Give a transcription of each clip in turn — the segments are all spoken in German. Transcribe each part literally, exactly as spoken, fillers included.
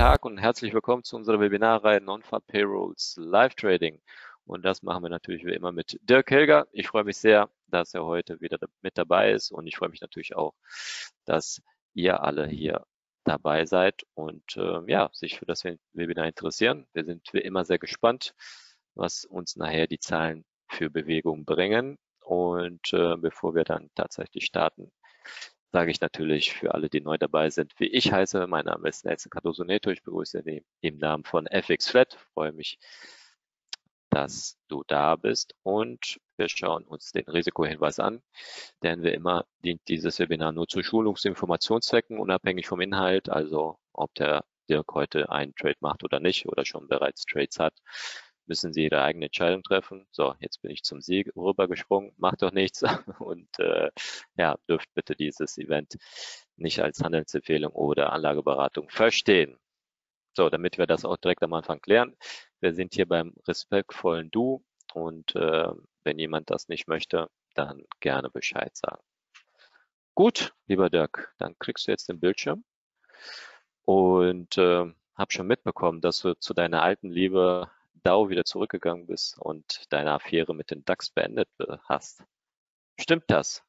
Tag und herzlich willkommen zu unserer Webinarreihe Non-Farm Payrolls Live Trading. Und das machen wir natürlich wie immer mit Dirk Hilger. Ich freue mich sehr, dass er heute wieder mit dabei ist und ich freue mich natürlich auch, dass ihr alle hier dabei seid und äh, ja, sich für das Webinar interessieren. Wir sind wie immer sehr gespannt, was uns nachher die Zahlen für Bewegung bringen. Und äh, bevor wir dann tatsächlich starten, sage ich natürlich für alle, die neu dabei sind, wie ich heiße. Mein Name ist Nelson Cardoso Neto. Ich begrüße Sie im Namen von F X Flat. Freue mich, dass du da bist und wir schauen uns den Risikohinweis an, denn wie immer dient dieses Webinar nur zu Schulungs- und Informationszwecken, unabhängig vom Inhalt, also ob der Dirk heute einen Trade macht oder nicht oder schon bereits Trades hat, müssen Sie Ihre eigene Entscheidung treffen. So, jetzt bin ich zum Sieg rübergesprungen, macht doch nichts und äh, ja, dürft bitte dieses Event nicht als Handelsempfehlung oder Anlageberatung verstehen. So, damit wir das auch direkt am Anfang klären. Wir sind hier beim respektvollen Du und äh, wenn jemand das nicht möchte, dann gerne Bescheid sagen. Gut, lieber Dirk, dann kriegst du jetzt den Bildschirm und äh, habe schon mitbekommen, dass du zu deiner alten Liebe Dow wieder zurückgegangen bist und deine Affäre mit dem DAX beendet hast. Stimmt das?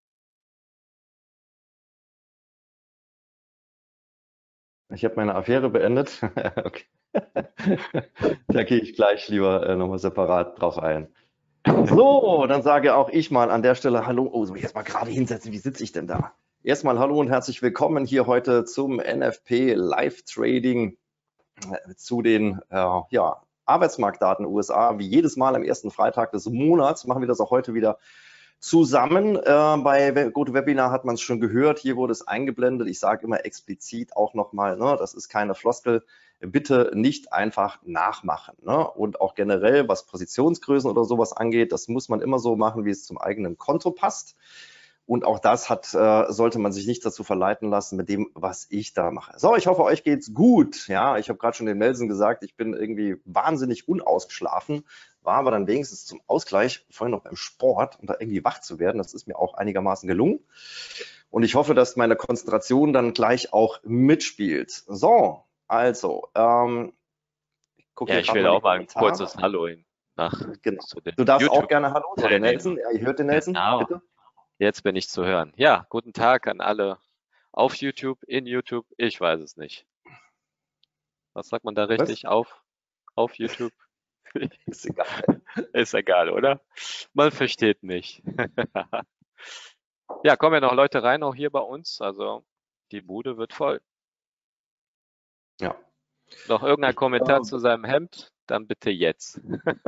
Ich habe meine Affäre beendet. Okay. Da gehe ich gleich lieber äh, nochmal separat drauf ein. So, dann sage auch ich mal an der Stelle Hallo. Oh, so jetzt mal gerade hinsetzen. Wie sitze ich denn da? Erstmal Hallo und herzlich willkommen hier heute zum N F P Live Trading äh, zu den äh, ja, Arbeitsmarktdaten U S A. Wie jedes Mal am ersten Freitag des Monats machen wir das auch heute wieder zusammen. Äh, bei GoToWebinar hat man es schon gehört, hier wurde es eingeblendet. Ich sage immer explizit auch nochmal, ne, das ist keine Floskel, bitte nicht einfach nachmachen. Ne? Und auch generell, was Positionsgrößen oder sowas angeht, das muss man immer so machen, wie es zum eigenen Konto passt. Und auch das hat, äh, sollte man sich nicht dazu verleiten lassen mit dem, was ich da mache. So, ich hoffe, euch geht's gut. Ja, ich habe gerade schon den Nelson gesagt, ich bin irgendwie wahnsinnig unausgeschlafen, war aber dann wenigstens zum Ausgleich vorhin noch beim Sport, um da irgendwie wach zu werden. Das ist mir auch einigermaßen gelungen. Und ich hoffe, dass meine Konzentration dann gleich auch mitspielt. So, also, ähm, ich gucke Ja, hier ich gerade will mal auch die mal ein Kommentare. kurzes Hallo hin nach Genau. zu den Du darfst auch YouTube. gerne Hallo, so der Nelson. Ja, ihr hört den Nelson, Genau. bitte. Jetzt bin ich zu hören. Ja, guten Tag an alle auf YouTube, in YouTube, ich weiß es nicht. Was sagt man da richtig? Was? Auf, auf YouTube? Ist egal. Ist egal, oder? Man versteht mich. Ja, kommen ja noch Leute rein, auch hier bei uns. Also die Bude wird voll. Ja. Noch irgendein Ich, Kommentar äh, zu seinem Hemd? Dann bitte jetzt.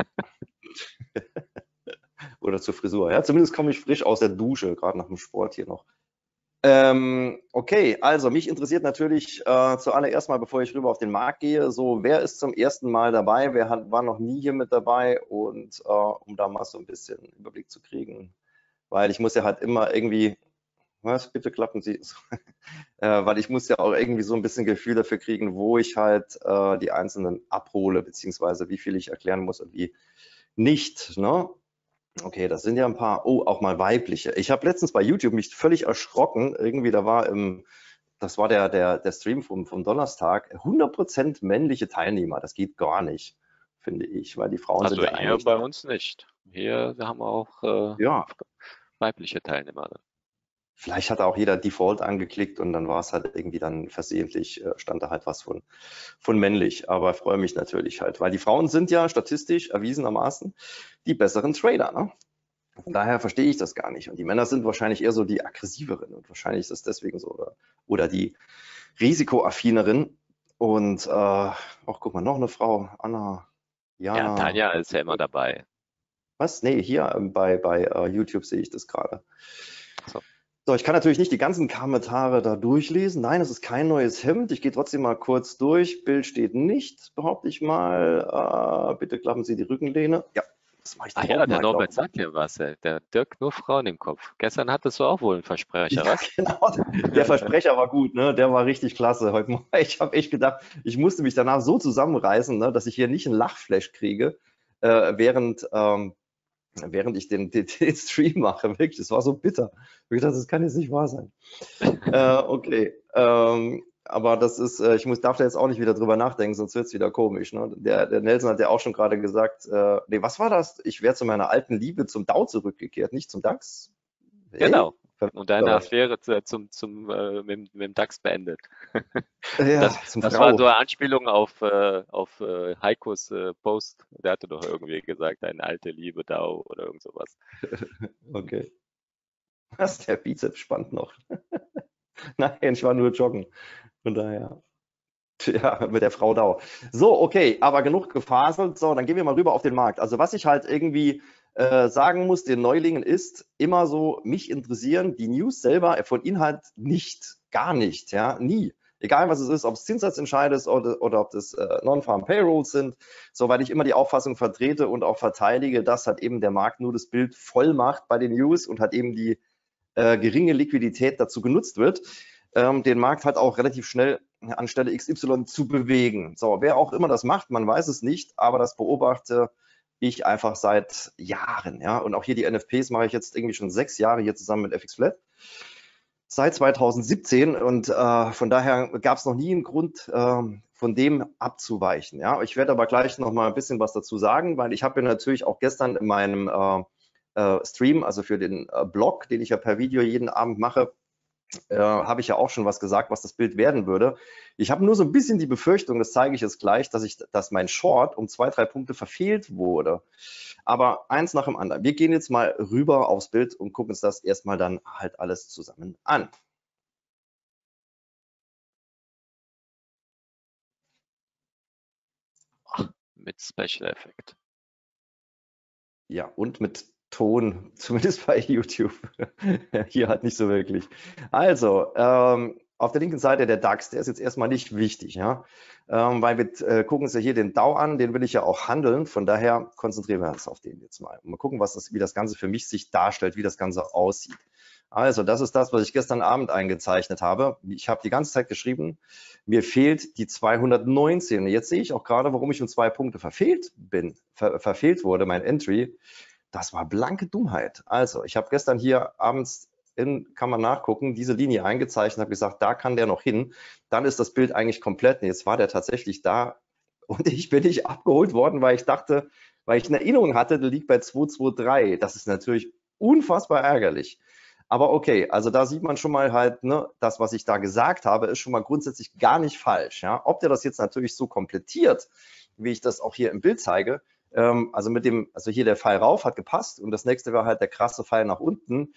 Oder zur Frisur. Ja, zumindest komme ich frisch aus der Dusche, gerade nach dem Sport hier noch. Ähm, okay, also mich interessiert natürlich äh, zuallererst mal, bevor ich rüber auf den Markt gehe, so wer ist zum ersten Mal dabei, wer hat, war noch nie hier mit dabei und äh, um da mal so ein bisschen Überblick zu kriegen, weil ich muss ja halt immer irgendwie, was, bitte klappen Sie, äh, weil ich muss ja auch irgendwie so ein bisschen Gefühl dafür kriegen, wo ich halt äh, die einzelnen abhole, beziehungsweise wie viel ich erklären muss und wie nicht, ne? Okay, das sind ja ein paar, oh, auch mal weibliche. Ich habe letztens bei YouTube mich völlig erschrocken, irgendwie, da war im, das war der, der, der Stream vom, vom Donnerstag, hundert Prozent männliche Teilnehmer, das geht gar nicht, finde ich, weil die Frauen sind Also ja hier eigentlich, bei uns nicht. Hier haben wir auch äh, ja, weibliche Teilnehmer. vielleicht hat auch jeder Default angeklickt und dann war es halt irgendwie dann versehentlich, äh, stand da halt was von, von männlich, aber freue mich natürlich halt, weil die Frauen sind ja statistisch erwiesenermaßen die besseren Trader, ne? Von daher verstehe ich das gar nicht. Und die Männer sind wahrscheinlich eher so die aggressiveren und wahrscheinlich ist das deswegen so oder, oder die risikoaffineren. Und äh, auch guck mal, noch eine Frau, Anna, Ja, Jana. Tanja ist ja immer dabei. Was? Nee, hier ähm, bei, bei uh, YouTube sehe ich das gerade. So. So, ich kann natürlich nicht die ganzen Kommentare da durchlesen. Nein, es ist kein neues Hemd. Ich gehe trotzdem mal kurz durch. Bild steht nicht, behaupte ich mal. Äh, bitte klappen Sie die Rückenlehne. Ja, das mache ich Ach doch ja, auch der mal, glaube Norbert ich. sagt ja was, ey. Der Dirk nur Frauen im Kopf. Gestern hattest du auch wohl einen Versprecher, Ja, was? genau. Der Versprecher war gut, ne? Der war richtig klasse heute Morgen. Ich habe echt gedacht, ich musste mich danach so zusammenreißen, ne, dass ich hier nicht einen Lachflash kriege, äh, während, ähm, während ich den, den, den Stream mache. Wirklich, das war so bitter. Ich dachte, das kann jetzt nicht wahr sein. Äh, okay. Ähm, aber das ist, äh, ich muss, darf da jetzt auch nicht wieder drüber nachdenken, sonst wird es wieder komisch. Ne? Der, der Nelson hat ja auch schon gerade gesagt, äh, nee, was war das? Ich wäre zu meiner alten Liebe zum Dow zurückgekehrt, nicht zum DAX. Hey? Genau. Und deine Affäre zu, zum, zum, äh, mit, mit dem DAX beendet. Ja, Das, zum das war Frau. so eine Anspielung auf, äh, auf äh, Heikos äh, Post. Der hatte doch irgendwie gesagt, eine alte Liebe Dow oder irgend sowas. Okay. Was? Der Bizeps spannt noch. Nein, ich war nur joggen. Von daher. Ja, mit der Frau Dau. So, okay, aber genug gefaselt. So, dann gehen wir mal rüber auf den Markt. Also was ich halt irgendwie äh, sagen muss den Neulingen ist immer so, mich interessieren die News selber von Inhalt nicht, gar nicht, ja, nie. Egal was es ist, ob es Zinssatzentscheid ist oder, oder ob das äh, Non-Farm Payrolls sind, so weil ich immer die Auffassung vertrete und auch verteidige, dass halt eben der Markt nur das Bild voll macht bei den News und halt eben die äh, geringe Liquidität dazu genutzt wird, ähm, den Markt halt auch relativ schnell an Stelle X Y zu bewegen. So, wer auch immer das macht, man weiß es nicht, aber das beobachte ich einfach seit Jahren. Ja, und auch hier die N F Ps mache ich jetzt irgendwie schon sechs Jahre hier zusammen mit F X Flat. Seit zweitausendsiebzehn und äh, von daher gab es noch nie einen Grund, äh, von dem abzuweichen. Ja, ich werde aber gleich noch mal ein bisschen was dazu sagen, weil ich habe ja natürlich auch gestern in meinem äh, äh, Stream, also für den äh, Blog, den ich ja per Video jeden Abend mache, äh, habe ich ja auch schon was gesagt, was das Bild werden würde. Ich habe nur so ein bisschen die Befürchtung, das zeige ich jetzt gleich, dass ich, dass mein Short um zwei, drei Punkte verfehlt wurde. Aber eins nach dem anderen. Wir gehen jetzt mal rüber aufs Bild und gucken uns das erstmal dann halt alles zusammen an. Mit Special Effect. Ja, und mit Ton, zumindest bei YouTube. Hier halt nicht so wirklich. Also, ähm, auf der linken Seite der DAX, der ist jetzt erstmal nicht wichtig, ja, ähm, weil wir äh, gucken uns ja hier den Dow an, den will ich ja auch handeln, von daher konzentrieren wir uns auf den jetzt mal. Und mal gucken, was das, wie das Ganze für mich sich darstellt, wie das Ganze aussieht. Also, das ist das, was ich gestern Abend eingezeichnet habe. Ich habe die ganze Zeit geschrieben, mir fehlt die zweihundertneunzehn. Jetzt sehe ich auch gerade, warum ich um zwei Punkte verfehlt bin, ver verfehlt wurde, mein Entry. Das war blanke Dummheit. Also, ich habe gestern hier abends in, kann man nachgucken, diese Linie eingezeichnet, habe gesagt, da kann der noch hin. Dann ist das Bild eigentlich komplett. Und jetzt war der tatsächlich da und ich bin nicht abgeholt worden, weil ich dachte, weil ich eine Erinnerung hatte, der liegt bei zwei zwei drei. Das ist natürlich unfassbar ärgerlich. Aber okay, also da sieht man schon mal halt, ne, das, was ich da gesagt habe, ist schon mal grundsätzlich gar nicht falsch. Ja? Ob der das jetzt natürlich so komplettiert, wie ich das auch hier im Bild zeige, ähm, also mit dem, also hier der Pfeil rauf hat gepasst und das nächste war halt der krasse Pfeil nach unten.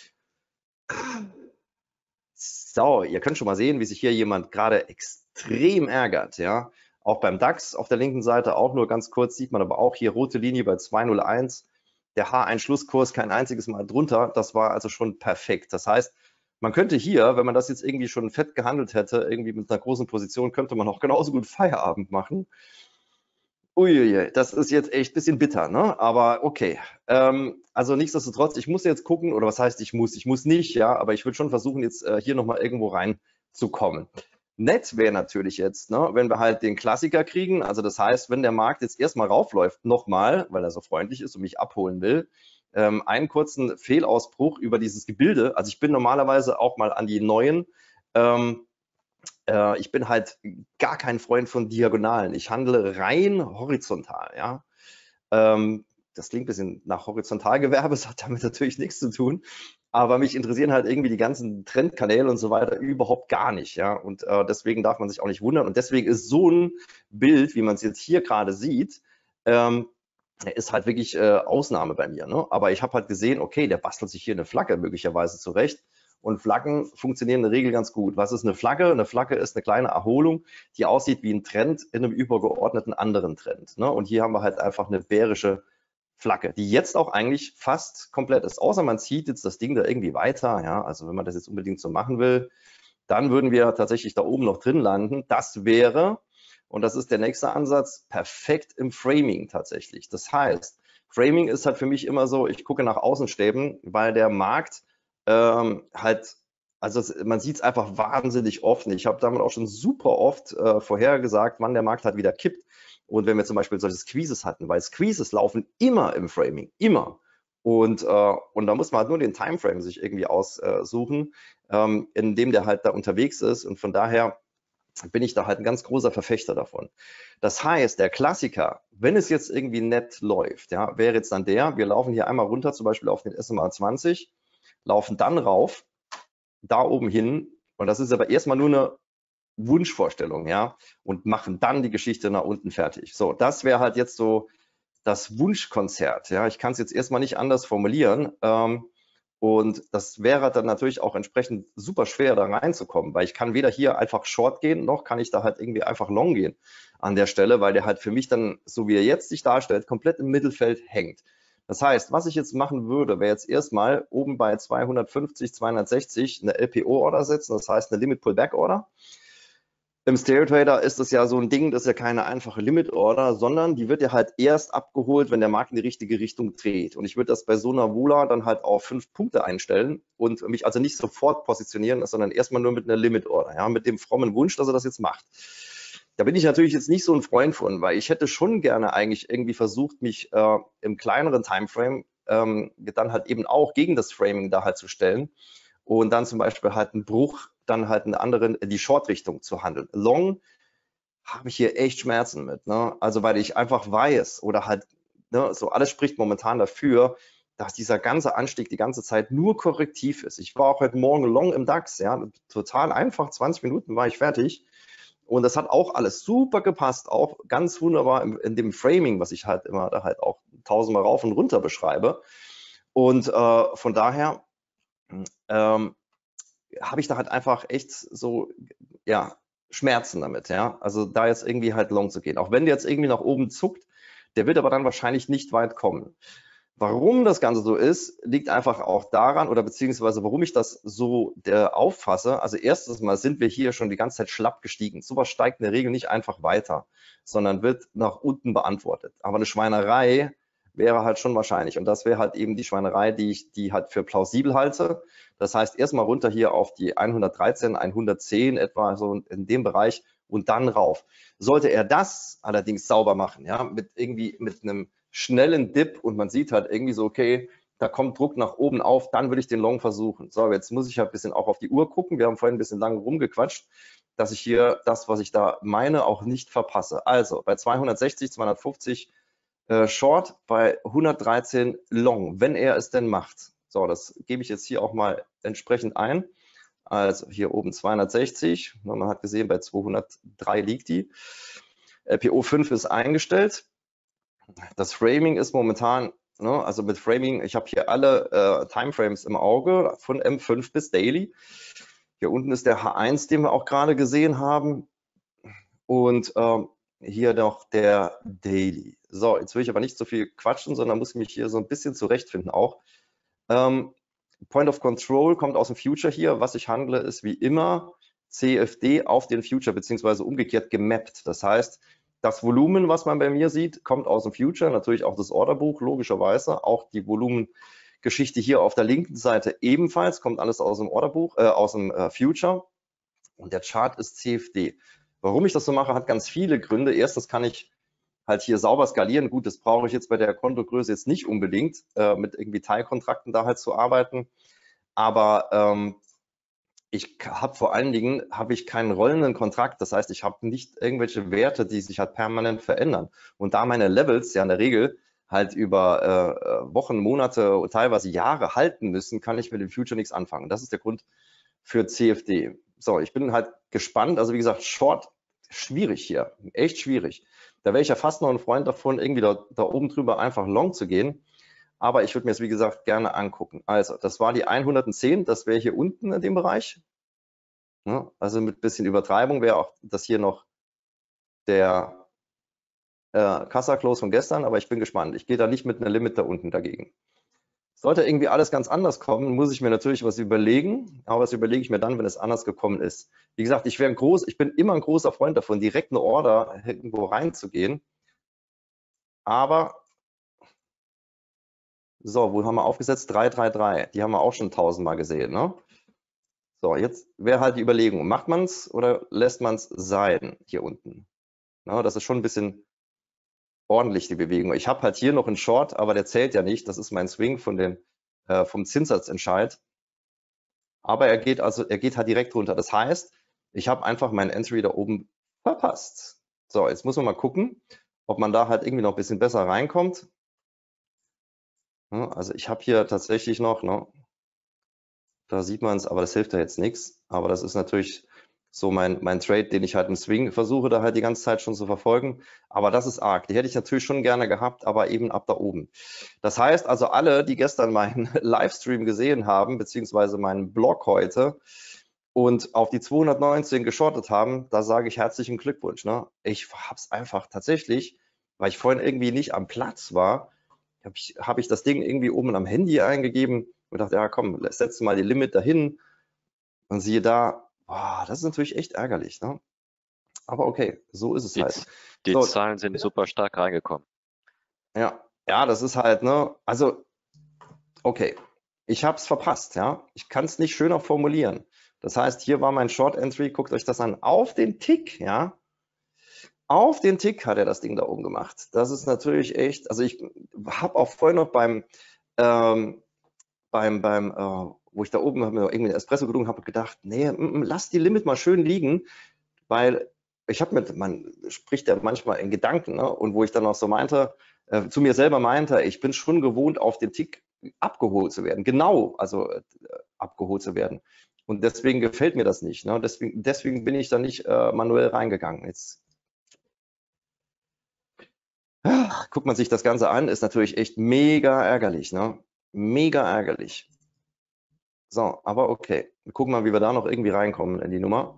So, ihr könnt schon mal sehen, wie sich hier jemand gerade extrem ärgert. Ja? Auch beim DAX auf der linken Seite, auch nur ganz kurz, sieht man aber auch hier rote Linie bei zwei null eins. Der H eins Schlusskurs kein einziges Mal drunter. Das war also schon perfekt. Das heißt, man könnte hier, wenn man das jetzt irgendwie schon fett gehandelt hätte, irgendwie mit einer großen Position, könnte man auch genauso gut Feierabend machen. Uiuiui, das ist jetzt echt ein bisschen bitter, ne? Aber okay. Ähm, also nichtsdestotrotz, ich muss jetzt gucken, oder was heißt ich muss? Ich muss nicht, ja, aber ich würde schon versuchen, jetzt äh, hier nochmal irgendwo reinzukommen. Nett wäre natürlich jetzt, ne, wenn wir halt den Klassiker kriegen. Also das heißt, wenn der Markt jetzt erstmal raufläuft, nochmal, weil er so freundlich ist und mich abholen will, ähm, einen kurzen Fehlausbruch über dieses Gebilde. Also ich bin normalerweise auch mal an die neuen. Ähm, äh, ich bin halt gar kein Freund von Diagonalen. Ich handle rein horizontal, ja. Ähm, das klingt ein bisschen nach Horizontalgewerbe, das hat damit natürlich nichts zu tun. Aber mich interessieren halt irgendwie die ganzen Trendkanäle und so weiter überhaupt gar nicht, ja. Und äh, deswegen darf man sich auch nicht wundern. Und deswegen ist so ein Bild, wie man es jetzt hier gerade sieht, ähm, ist halt wirklich äh, Ausnahme bei mir. Ne? Aber ich habe halt gesehen, okay, der bastelt sich hier eine Flagge möglicherweise zurecht. Und Flaggen funktionieren in der Regel ganz gut. Was ist eine Flagge? Eine Flagge ist eine kleine Erholung, die aussieht wie ein Trend in einem übergeordneten anderen Trend. Ne? Und hier haben wir halt einfach eine bärische Flagge, die jetzt auch eigentlich fast komplett ist. Außer man zieht jetzt das Ding da irgendwie weiter. Ja, also wenn man das jetzt unbedingt so machen will, dann würden wir tatsächlich da oben noch drin landen. Das wäre, und das ist der nächste Ansatz, perfekt im Framing tatsächlich. Das heißt, Framing ist halt für mich immer so, ich gucke nach Außenstäben, weil der Markt ähm, halt, also es, man sieht es einfach wahnsinnig oft. Ich habe damit auch schon super oft äh, vorhergesagt, wann der Markt halt wieder kippt. Und wenn wir zum Beispiel solche Squeezes hatten, weil Squeezes laufen immer im Framing, immer. Und, äh, und da muss man halt nur den Timeframe sich irgendwie aussuchen, ähm, in dem der halt da unterwegs ist. Und von daher bin ich da halt ein ganz großer Verfechter davon. Das heißt, der Klassiker, wenn es jetzt irgendwie nett läuft, ja, wäre jetzt dann der, wir laufen hier einmal runter, zum Beispiel auf den S M A zwanzig, laufen dann rauf, da oben hin, und das ist aber erstmal nur eine Wunschvorstellung, ja, und machen dann die Geschichte nach unten fertig. So, das wäre halt jetzt so das Wunschkonzert, ja. Ich kann es jetzt erstmal nicht anders formulieren. Ähm, Und das wäre dann natürlich auch entsprechend super schwer, da reinzukommen, weil ich kann weder hier einfach Short gehen, noch kann ich da halt irgendwie einfach Long gehen an der Stelle, weil der halt für mich dann, so wie er jetzt sich darstellt, komplett im Mittelfeld hängt. Das heißt, was ich jetzt machen würde, wäre jetzt erstmal oben bei zweihundertfünfzig, zweihundertsechzig eine L P O-Order setzen, das heißt eine Limit Pullback-Order. Im Stereo Trader ist das ja so ein Ding, das ist ja keine einfache Limit Order, sondern die wird ja halt erst abgeholt, wenn der Markt in die richtige Richtung dreht. Und ich würde das bei so einer Vola dann halt auf fünf Punkte einstellen und mich also nicht sofort positionieren, sondern erstmal nur mit einer Limit Order, ja, mit dem frommen Wunsch, dass er das jetzt macht. Da bin ich natürlich jetzt nicht so ein Freund von, weil ich hätte schon gerne eigentlich irgendwie versucht, mich äh, im kleineren Timeframe ähm, dann halt eben auch gegen das Framing da halt zu stellen und dann zum Beispiel halt einen Bruch, dann halt eine andere, die Short-Richtung zu handeln. Long habe ich hier echt Schmerzen mit, ne? Also weil ich einfach weiß oder halt, ne, so alles spricht momentan dafür, dass dieser ganze Anstieg die ganze Zeit nur korrektiv ist. Ich war auch heute Morgen Long im DAX, ja, total einfach, zwanzig Minuten war ich fertig. Und das hat auch alles super gepasst, auch ganz wunderbar in, in dem Framing, was ich halt immer da halt auch tausendmal rauf und runter beschreibe. Und äh, von daher ähm, habe ich da halt einfach echt so, ja, Schmerzen damit, ja. Also da jetzt irgendwie halt long zu gehen. Auch wenn der jetzt irgendwie nach oben zuckt, der wird aber dann wahrscheinlich nicht weit kommen. Warum das Ganze so ist, liegt einfach auch daran, oder beziehungsweise warum ich das so der auffasse. Also erstens mal sind wir hier schon die ganze Zeit schlapp gestiegen. Sowas steigt in der Regel nicht einfach weiter, sondern wird nach unten beantwortet. Aber eine Schweinerei wäre halt schon wahrscheinlich. Und das wäre halt eben die Schweinerei, die ich die halt für plausibel halte. Das heißt, erstmal runter hier auf die hundertdreizehn, hundertzehn etwa so in dem Bereich und dann rauf. Sollte er das allerdings sauber machen, ja, mit irgendwie mit einem schnellen Dip und man sieht halt irgendwie so, okay, da kommt Druck nach oben auf, dann würde ich den Long versuchen. So, jetzt muss ich halt ein bisschen auch auf die Uhr gucken. Wir haben vorhin ein bisschen lange rumgequatscht, dass ich hier das, was ich da meine, auch nicht verpasse. Also bei zweihundertsechzig, zweihundertfünfzig äh, Short, bei hundertdreizehn Long, wenn er es denn macht. So, das gebe ich jetzt hier auch mal entsprechend ein. Also hier oben zweihundertsechzig, man hat gesehen, bei zweihundertdrei liegt die. L P O fünf ist eingestellt. Das Framing ist momentan, ne, also mit Framing, ich habe hier alle äh, Timeframes im Auge, von M fünf bis Daily. Hier unten ist der H eins, den wir auch gerade gesehen haben. Und ähm, hier noch der Daily. So, jetzt will ich aber nicht so viel quatschen, sondern muss mich hier so ein bisschen zurechtfinden auch. Ähm, Point of Control kommt aus dem Future hier. Was ich handle, ist wie immer C F D auf den Future, beziehungsweise umgekehrt gemappt. Das heißt, das Volumen, was man bei mir sieht, kommt aus dem Future, natürlich auch das Orderbuch, logischerweise. Auch die Volumengeschichte hier auf der linken Seite ebenfalls, kommt alles aus dem Orderbuch, äh, aus dem äh, Future. Und der Chart ist C F D. Warum ich das so mache, hat ganz viele Gründe. Erstens kann ich halt hier sauber skalieren. Gut, das brauche ich jetzt bei der Kontogröße jetzt nicht unbedingt, äh, mit irgendwie Teilkontrakten da halt zu arbeiten. Aber ähm, ich habe vor allen Dingen habe ich keinen rollenden Kontrakt. Das heißt, ich habe nicht irgendwelche Werte, die sich halt permanent verändern. Und da meine Levels ja in der Regel halt über äh, Wochen, Monate, teilweise Jahre halten müssen, kann ich mit dem Future nichts anfangen. Das ist der Grund für C F D. So, ich bin halt gespannt. Also wie gesagt, Short schwierig hier, echt schwierig. Da wäre ich ja fast noch ein Freund davon, irgendwie da, da oben drüber einfach long zu gehen. Aber ich würde mir es, wie gesagt, gerne angucken. Also, das war die hundertzehn, das wäre hier unten in dem Bereich. Ja, also mit ein bisschen Übertreibung wäre auch das hier noch der äh, Kassa-Close von gestern, aber ich bin gespannt. Ich gehe da nicht mit einer Limit da unten dagegen. Sollte irgendwie alles ganz anders kommen, muss ich mir natürlich was überlegen, aber was überlege ich mir dann, wenn es anders gekommen ist. Wie gesagt, ich wäre ein groß, ich bin immer ein großer Freund davon, direkt eine Order irgendwo reinzugehen. Aber so, wo haben wir aufgesetzt? drei drei drei. Die haben wir auch schon tausendmal gesehen, ne? So, jetzt wäre halt die Überlegung, macht man es oder lässt man es sein hier unten? Na, das ist schon ein bisschen ordentlich, die Bewegung. Ich habe halt hier noch einen Short, aber der zählt ja nicht. Das ist mein Swing von den, äh, vom Zinssatzentscheid. Aber er geht also, er geht halt direkt runter. Das heißt, Ich habe einfach mein Entry da oben verpasst. So, jetzt muss man mal gucken, ob man da halt irgendwie noch ein bisschen besser reinkommt. Also ich habe hier tatsächlich noch, ne, da sieht man es, aber das hilft ja jetzt nichts. Aber das ist natürlich so mein, mein Trade, den ich halt im Swing versuche, da halt die ganze Zeit schon zu verfolgen. Aber das ist arg. Die hätte ich natürlich schon gerne gehabt, aber eben ab da oben. Das heißt also, alle, die gestern meinen Livestream gesehen haben, beziehungsweise meinen Blog heute und auf die zweihundertneunzehn geschortet haben, da sage ich herzlichen Glückwunsch. Ne? Ich habe es einfach tatsächlich, weil ich vorhin irgendwie nicht am Platz war, habe ich, hab ich das Ding irgendwie oben am Handy eingegeben und dachte, ja komm, setz mal die Limit dahin und siehe da, boah, das ist natürlich echt ärgerlich. Ne? Aber okay, so ist es Die, halt. die So, Zahlen sind super stark reingekommen. ja, ja, das ist halt, ne, also, okay, ich habe es verpasst, ja. Ich kann es nicht schöner formulieren. Das heißt, hier war mein Short Entry, guckt euch das an, auf den Tick, ja. Auf den Tick hat er das Ding da oben gemacht. Das ist natürlich echt, also ich habe auch vorhin noch beim, ähm, beim, beim, äh, wo ich da oben hab mir irgendwie einen Espresso getrunken habe, gedacht, nee, m, m, lass die Limit mal schön liegen, weil ich habe mit, man spricht ja manchmal in Gedanken, ne? Und wo ich dann auch so meinte, äh, zu mir selber meinte, ich bin schon gewohnt, auf den Tick abgeholt zu werden, genau, also äh, abgeholt zu werden. Und deswegen gefällt mir das nicht. Ne? Deswegen, deswegen bin ich da nicht äh, manuell reingegangen. Jetzt ach, guckt man sich das Ganze an, ist natürlich echt mega ärgerlich. Ne? Mega ärgerlich. So, aber okay. Wir gucken mal, wie wir da noch irgendwie reinkommen in die Nummer.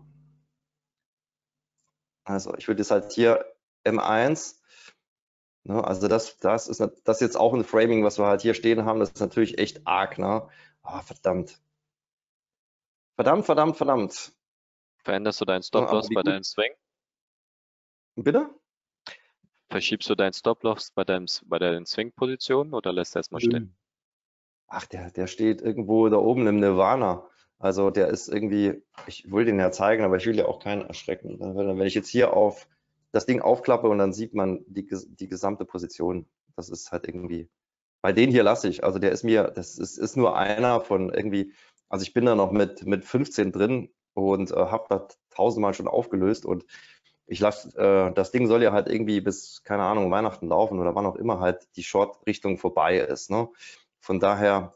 Also ich würde jetzt halt hier M eins, ne, also das, das ist das ist jetzt auch ein Framing, was wir halt hier stehen haben, das ist natürlich echt arg, ne? Ah, verdammt. Verdammt, verdammt, verdammt. Veränderst du deinen Ne, aber Stop-Loss die bei gut. deinem Swing? Bitte? Verschiebst du deinen Stop-Loss bei deinem, bei deinen Swing-Positionen oder lässt du erstmal stehen? Ach, der, der steht irgendwo da oben im Nirvana. Also der ist irgendwie, ich will den ja zeigen, aber ich will ja auch keinen erschrecken. Wenn ich jetzt hier auf das Ding aufklappe und dann sieht man die, die gesamte Position, das ist halt irgendwie, bei den hier lasse ich, also der ist mir, das ist, ist nur einer von irgendwie, also ich bin da noch mit, mit fünfzehn drin und äh, habe das tausendmal schon aufgelöst und ich lasse, äh, das Ding soll ja halt irgendwie bis, keine Ahnung, Weihnachten laufen oder wann auch immer halt die Short-Richtung vorbei ist. Ne? Von daher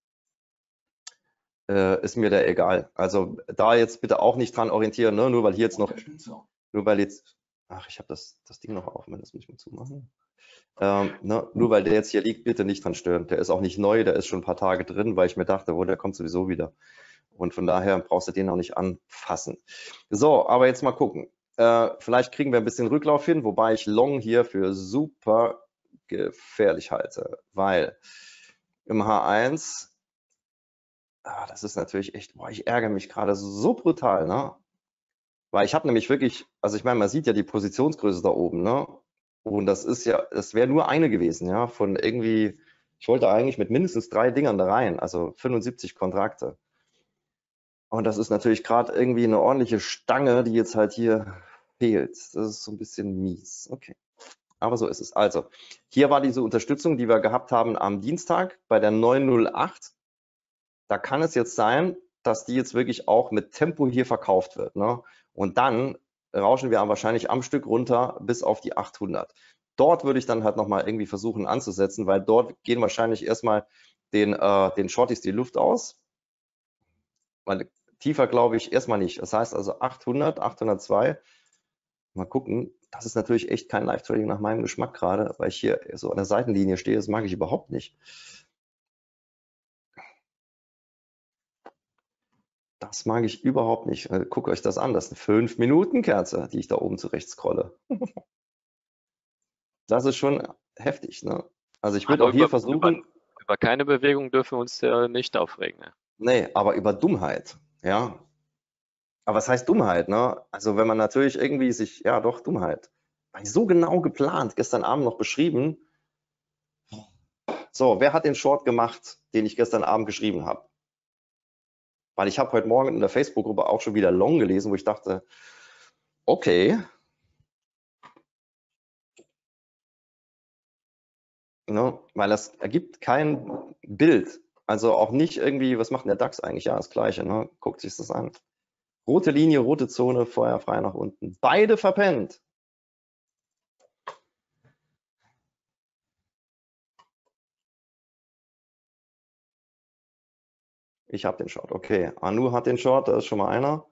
äh, ist mir der egal. Also da jetzt bitte auch nicht dran orientieren, ne? Nur weil hier jetzt noch, nur weil jetzt, ach, ich habe das, das Ding noch auf, das muss ich mal zumachen. Ähm, ne? Nur weil der jetzt hier liegt, bitte nicht dran stören. Der ist auch nicht neu, der ist schon ein paar Tage drin, weil ich mir dachte, oh, der kommt sowieso wieder. Und von daher brauchst du den auch nicht anfassen. So, aber jetzt mal gucken. Äh, vielleicht kriegen wir ein bisschen Rücklauf hin, wobei ich Long hier für super gefährlich halte, weil im H eins, ah, das ist natürlich echt, boah, ich ärgere mich gerade so brutal, ne? Weil ich habe nämlich wirklich, also ich meine, man sieht ja die Positionsgröße da oben, ne? Und das ist ja, das wäre nur eine gewesen, ja, von irgendwie, ich wollte eigentlich mit mindestens drei Dingern da rein, also fünfundsiebzig Kontrakte. Und das ist natürlich gerade irgendwie eine ordentliche Stange, die jetzt halt hier fehlt. Das ist so ein bisschen mies. Okay. Aber so ist es. Also, hier war diese Unterstützung, die wir gehabt haben am Dienstag bei der neun null acht. Da kann es jetzt sein, dass die jetzt wirklich auch mit Tempo hier verkauft wird. Ne? Und dann rauschen wir wahrscheinlich am Stück runter bis auf die achthundert. Dort würde ich dann halt nochmal irgendwie versuchen anzusetzen, weil dort gehen wahrscheinlich erstmal den, äh, den Shorties die Luft aus. Weil tiefer glaube ich erstmal nicht. Das heißt also achthundert, achthundertzwei. Mal gucken. Das ist natürlich echt kein Live-Trading nach meinem Geschmack gerade, weil ich hier so an der Seitenlinie stehe. Das mag ich überhaupt nicht. Das mag ich überhaupt nicht. Guckt euch das an. Das ist eine fünf Minuten Kerze, die ich da oben zurecht scrolle. Das ist schon heftig. Ne? Also ich würde Aber auch hier über, über, versuchen. über keine Bewegung dürfen wir uns ja nicht aufregen. Ne? Nee, aber über Dummheit. Ja. Aber was heißt Dummheit? Ne? Also wenn man natürlich irgendwie sich, ja doch, Dummheit. Weil so genau geplant, gestern Abend noch beschrieben. So, wer hat den Short gemacht, den ich gestern Abend geschrieben habe? Weil ich habe heute Morgen in der Facebook-Gruppe auch schon wieder Long gelesen, wo ich dachte, okay. Ne? Weil das ergibt kein Bild. Also auch nicht irgendwie, was macht denn der DAX eigentlich? Ja, das Gleiche. Ne? Guckt sich das an. Rote Linie, rote Zone, Feuer frei nach unten. Beide verpennt. Ich habe den Short. Okay, Anu hat den Short, da ist schon mal einer.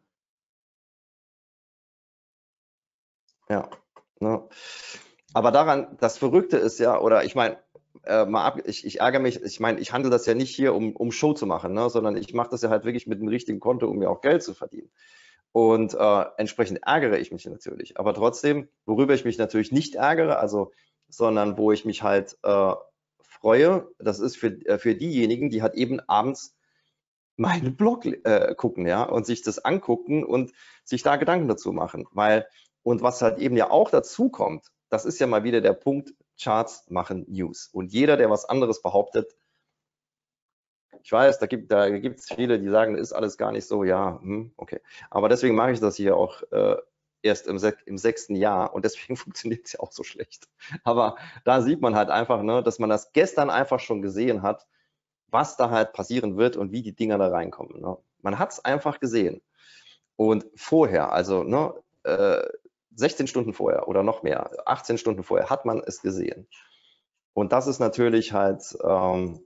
Ja. Ne? Aber daran, das Verrückte ist ja, oder ich meine, äh, mal ab, ich, ich ärgere mich, ich meine, ich handle das ja nicht hier, um, um Show zu machen, ne? Sondern ich mache das ja halt wirklich mit einem richtigen Konto, um mir auch Geld zu verdienen. Und äh, entsprechend ärgere ich mich natürlich. Aber trotzdem, worüber ich mich natürlich nicht ärgere, also, sondern wo ich mich halt äh, freue, das ist für, äh, für diejenigen, die halt eben abends meinen Blog äh, gucken, ja, und sich das angucken und sich da Gedanken dazu machen. Weil, und was halt eben ja auch dazu kommt, das ist ja mal wieder der Punkt, Charts machen News. Und jeder, der was anderes behauptet, ich weiß, da gibt da gibt's viele, die sagen, ist alles gar nicht so, ja, hm, okay. Aber deswegen mache ich das hier auch äh, erst im, sech, im sechsten Jahr und deswegen funktioniert es ja auch so schlecht. Aber da sieht man halt einfach, ne, dass man das gestern einfach schon gesehen hat, was da halt passieren wird und wie die Dinger da reinkommen. Ne? Man hat es einfach gesehen. Und vorher, also ne, äh, sechzehn Stunden vorher oder noch mehr, achtzehn Stunden vorher, hat man es gesehen. Und das ist natürlich halt, ähm,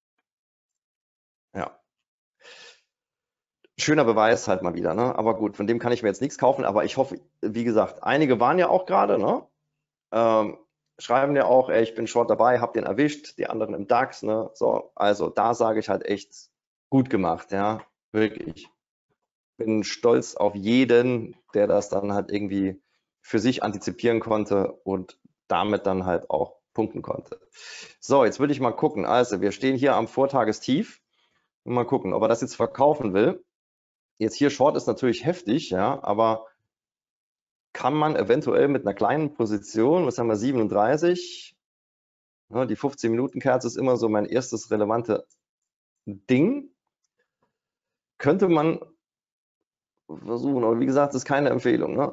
ja, schöner Beweis halt mal wieder. Ne? Aber gut, von dem kann ich mir jetzt nichts kaufen. Aber ich hoffe, wie gesagt, einige waren ja auch gerade, ne? Ähm, schreiben ja auch, ey, ich bin short dabei, hab den erwischt, die anderen im DAX. Ne? So, also da sage ich halt echt, gut gemacht, ja, wirklich. Bin stolz auf jeden, der das dann halt irgendwie für sich antizipieren konnte und damit dann halt auch punkten konnte. So, jetzt würde ich mal gucken. Also, wir stehen hier am Vortagestief. Mal gucken, ob er das jetzt verkaufen will. Jetzt hier Short ist natürlich heftig, ja, aber kann man eventuell mit einer kleinen Position, was haben wir, siebenunddreißig, ja, die fünfzehn-Minuten-Kerze ist immer so mein erstes relevante Ding, könnte man versuchen, aber wie gesagt, das ist keine Empfehlung. Ne?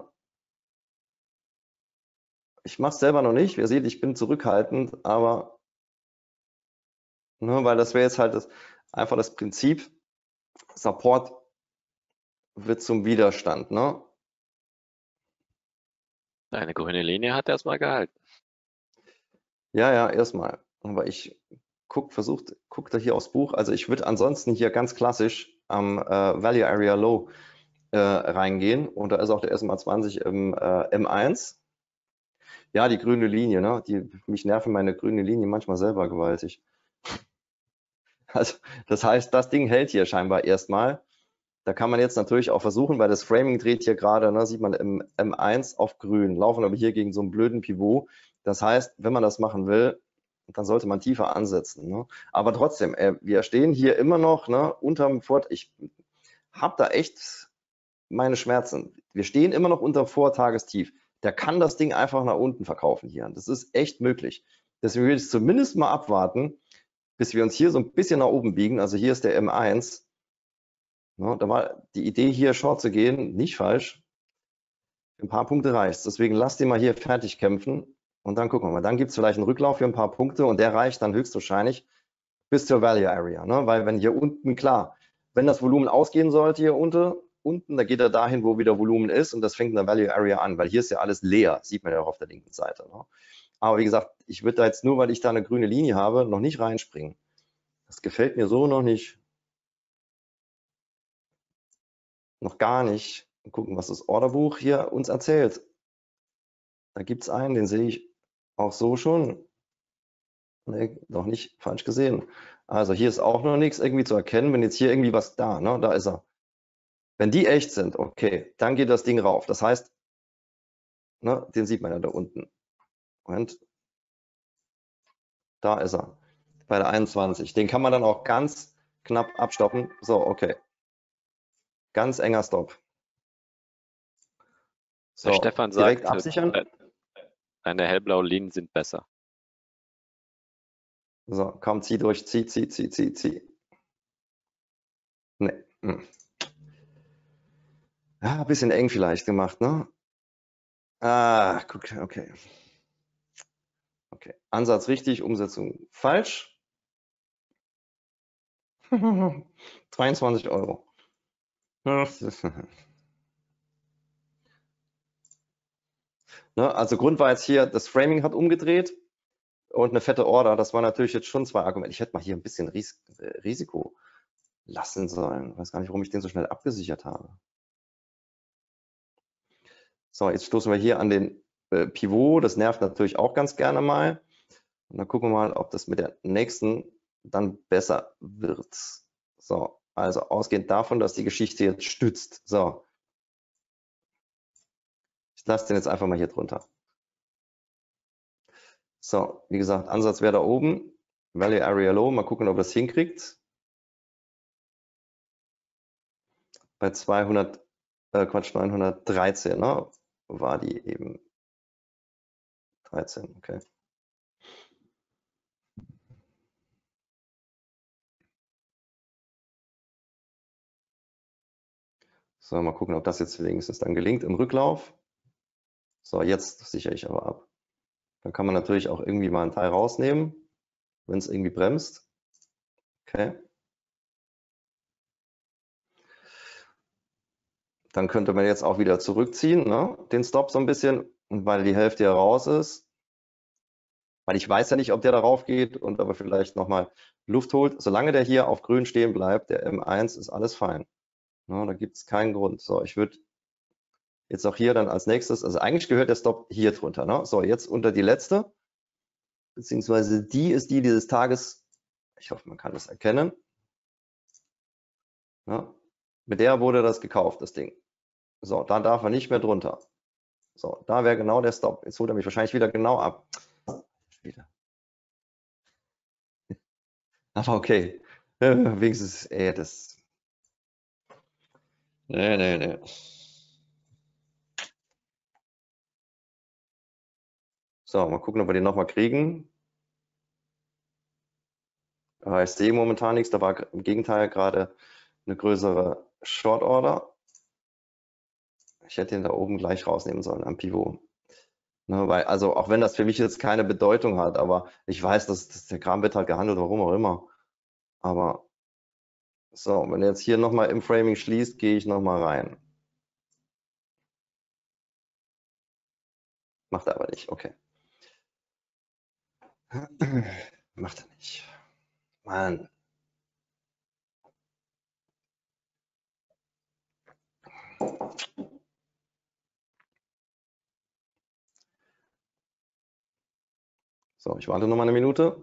Ich mache es selber noch nicht. Ihr seht, ich bin zurückhaltend, aber ne, weil das wäre jetzt halt das, einfach das Prinzip, Support wird zum Widerstand. Ne? Eine grüne Linie hat erstmal gehalten. Ja, ja, erstmal. Aber ich guck, versucht, guckt da hier aufs Buch. Also ich würde ansonsten hier ganz klassisch am äh, Value Area Low äh, reingehen. Und da ist auch der S M A zwanzig im äh, M eins. Ja, die grüne Linie, ne? Die, mich nerven meine grüne Linie manchmal selber gewaltig. Also, das heißt, das Ding hält hier scheinbar erstmal. Da kann man jetzt natürlich auch versuchen, weil das Framing dreht hier gerade, ne, sieht man im M eins auf grün, laufen aber hier gegen so einen blöden Pivot. Das heißt, wenn man das machen will, dann sollte man tiefer ansetzen. Ne? Aber trotzdem, äh, wir stehen hier immer noch ne, unterm Fort. Ich habe da echt meine Schmerzen. Wir stehen immer noch unter Vortagestief. Der kann das Ding einfach nach unten verkaufen hier. Das ist echt möglich. Deswegen will ich zumindest mal abwarten, bis wir uns hier so ein bisschen nach oben biegen. Also hier ist der M eins. Ja, da war die Idee hier Short zu gehen nicht falsch. Ein paar Punkte reicht. Deswegen lasst den mal hier fertig kämpfen und dann gucken wir mal. Dann gibt es vielleicht einen Rücklauf für ein paar Punkte und der reicht dann höchstwahrscheinlich bis zur Value Area. Ne? Weil wenn hier unten, klar, wenn das Volumen ausgehen sollte hier unten, unten, da geht er dahin, wo wieder Volumen ist und das fängt in der Value Area an, weil hier ist ja alles leer, sieht man ja auch auf der linken Seite. Ne? Aber wie gesagt, ich würde da jetzt nur, weil ich da eine grüne Linie habe, noch nicht reinspringen. Das gefällt mir so noch nicht. Noch gar nicht. Mal gucken, was das Orderbuch hier uns erzählt. Da gibt es einen, den sehe ich auch so schon. Nee, noch nicht falsch gesehen. Also hier ist auch noch nichts irgendwie zu erkennen. Wenn jetzt hier irgendwie was da, ne, da ist er. Wenn die echt sind, okay, dann geht das Ding rauf. Das heißt, ne, den sieht man ja da unten. Moment, da ist er. Bei der einundzwanzig. Den kann man dann auch ganz knapp abstoppen. So, okay. Ganz enger Stop. Der So, Stefan direkt sagt, absichern. äh, eine hellblaue Linien sind besser. So, komm, zieh durch, zieh, zieh, zieh, zieh, zieh. Nee. Hm. Ja, ein bisschen eng vielleicht gemacht, ne? Ah, guck, okay. Okay. Ansatz richtig, Umsetzung falsch. zweiundzwanzig Euro. Ne? Also Grund war jetzt hier, das Framing hat umgedreht und eine fette Order. Das war natürlich jetzt schon zwei Argumente. Ich hätte mal hier ein bisschen Ris Risiko lassen sollen. Ich weiß gar nicht, warum ich den so schnell abgesichert habe. So, jetzt stoßen wir hier an den äh, Pivot. Das nervt natürlich auch ganz gerne mal. Und dann gucken wir mal, ob das mit der nächsten dann besser wird. So, also ausgehend davon, dass die Geschichte jetzt stützt. So. Ich lasse den jetzt einfach mal hier drunter. So, wie gesagt, Ansatz wäre da oben. Value Area Low. Mal gucken, ob das hinkriegt. Bei zweihundert, äh, Quatsch, neunhundertdreizehn, ne? War die eben. dreizehn, okay. So, mal gucken, ob das jetzt wenigstens dann gelingt im Rücklauf. So, jetzt sichere ich aber ab. Dann kann man natürlich auch irgendwie mal einen Teil rausnehmen, wenn es irgendwie bremst. Okay. Dann könnte man jetzt auch wieder zurückziehen, ne? Den Stop so ein bisschen, weil die Hälfte ja raus ist. Weil ich weiß ja nicht, ob der darauf geht und aber vielleicht nochmal Luft holt. Solange der hier auf grün stehen bleibt, der M eins, ist alles fein. Ne? Da gibt es keinen Grund. So, ich würde jetzt auch hier dann als nächstes, also eigentlich gehört der Stop hier drunter. Ne? So, jetzt unter die letzte, beziehungsweise die ist die dieses Tages, ich hoffe, man kann das erkennen. Ja, mit der wurde das gekauft, das Ding. So, da darf er nicht mehr drunter. So, da wäre genau der Stop. Jetzt holt er mich wahrscheinlich wieder genau ab. Wieder. Aber okay. Äh, wenigstens, ey, das. Nee, nee, nee. So, mal gucken, ob wir den nochmal kriegen. Aber ich sehe momentan nichts. Da war im Gegenteil gerade eine größere Short Order. Ich hätte ihn da oben gleich rausnehmen sollen am Pivot. Ne, weil, also auch wenn das für mich jetzt keine Bedeutung hat, aber ich weiß, dass, dass der Kram wird halt gehandelt, warum auch immer. Aber so, wenn er jetzt hier nochmal im Framing schließt, gehe ich nochmal rein. Macht er aber nicht, okay. Macht er nicht. Mann. So, ich warte noch mal eine Minute.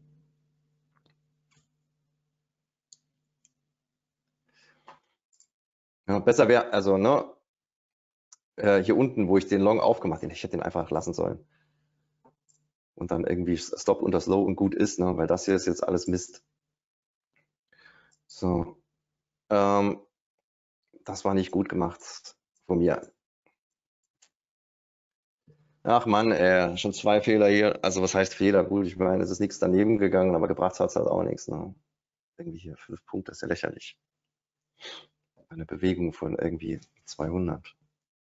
Ja, besser wäre, also, ne, äh, hier unten, wo ich den Long aufgemacht habe, ich hätte den einfach lassen sollen. Und dann irgendwie Stop unter Slow und gut ist, ne, weil das hier ist jetzt alles Mist. So. Ähm, das war nicht gut gemacht von mir. Ach Mann, ey, schon zwei Fehler hier. Also was heißt Fehler? Gut, ich meine, es ist nichts daneben gegangen, aber gebracht hat es halt auch nichts. Ne? Irgendwie hier fünf Punkte, ist ja lächerlich. Eine Bewegung von irgendwie zweihundert.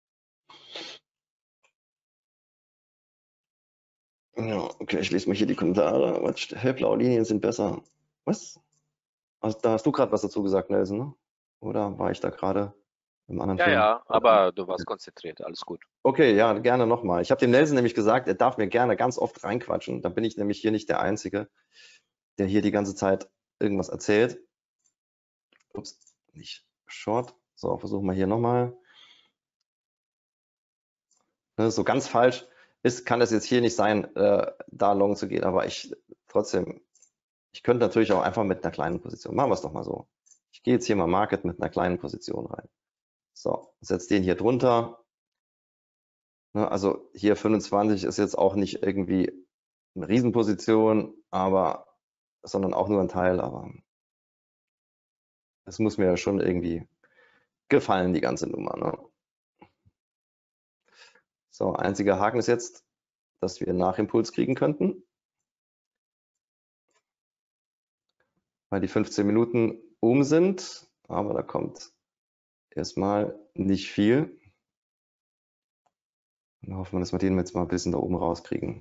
Ja, okay, ich lese mal hier die Kommentare. Was, hellblaue Linien sind besser. Was? Also, da hast du gerade was dazu gesagt, Nelson, ne? Oder war ich da gerade im anderen Ja, Film? ja, aber du warst konzentriert, alles gut. Okay, ja, gerne nochmal. Ich habe dem Nelson nämlich gesagt, er darf mir gerne ganz oft reinquatschen. Dann bin ich nämlich hier nicht der Einzige, der hier die ganze Zeit irgendwas erzählt. Ups, nicht Short. So, versuchen wir hier nochmal. Ne, so ganz falsch ist, kann es jetzt hier nicht sein, äh, da long zu gehen, aber ich trotzdem, ich könnte natürlich auch einfach mit einer kleinen Position, machen wir es doch mal so. Ich gehe jetzt hier mal Market mit einer kleinen Position rein. So, setze den hier drunter. Ne, also hier fünfundzwanzig ist jetzt auch nicht irgendwie eine Riesenposition, aber sondern auch nur ein Teil, aber es muss mir ja schon irgendwie gefallen, die ganze Nummer. Ne? So, einziger Haken ist jetzt, dass wir einen Nachimpuls kriegen könnten, weil die fünfzehn Minuten um sind, aber da kommt erstmal nicht viel. Dann hoffen wir, dass wir den jetzt mal ein bisschen da oben rauskriegen.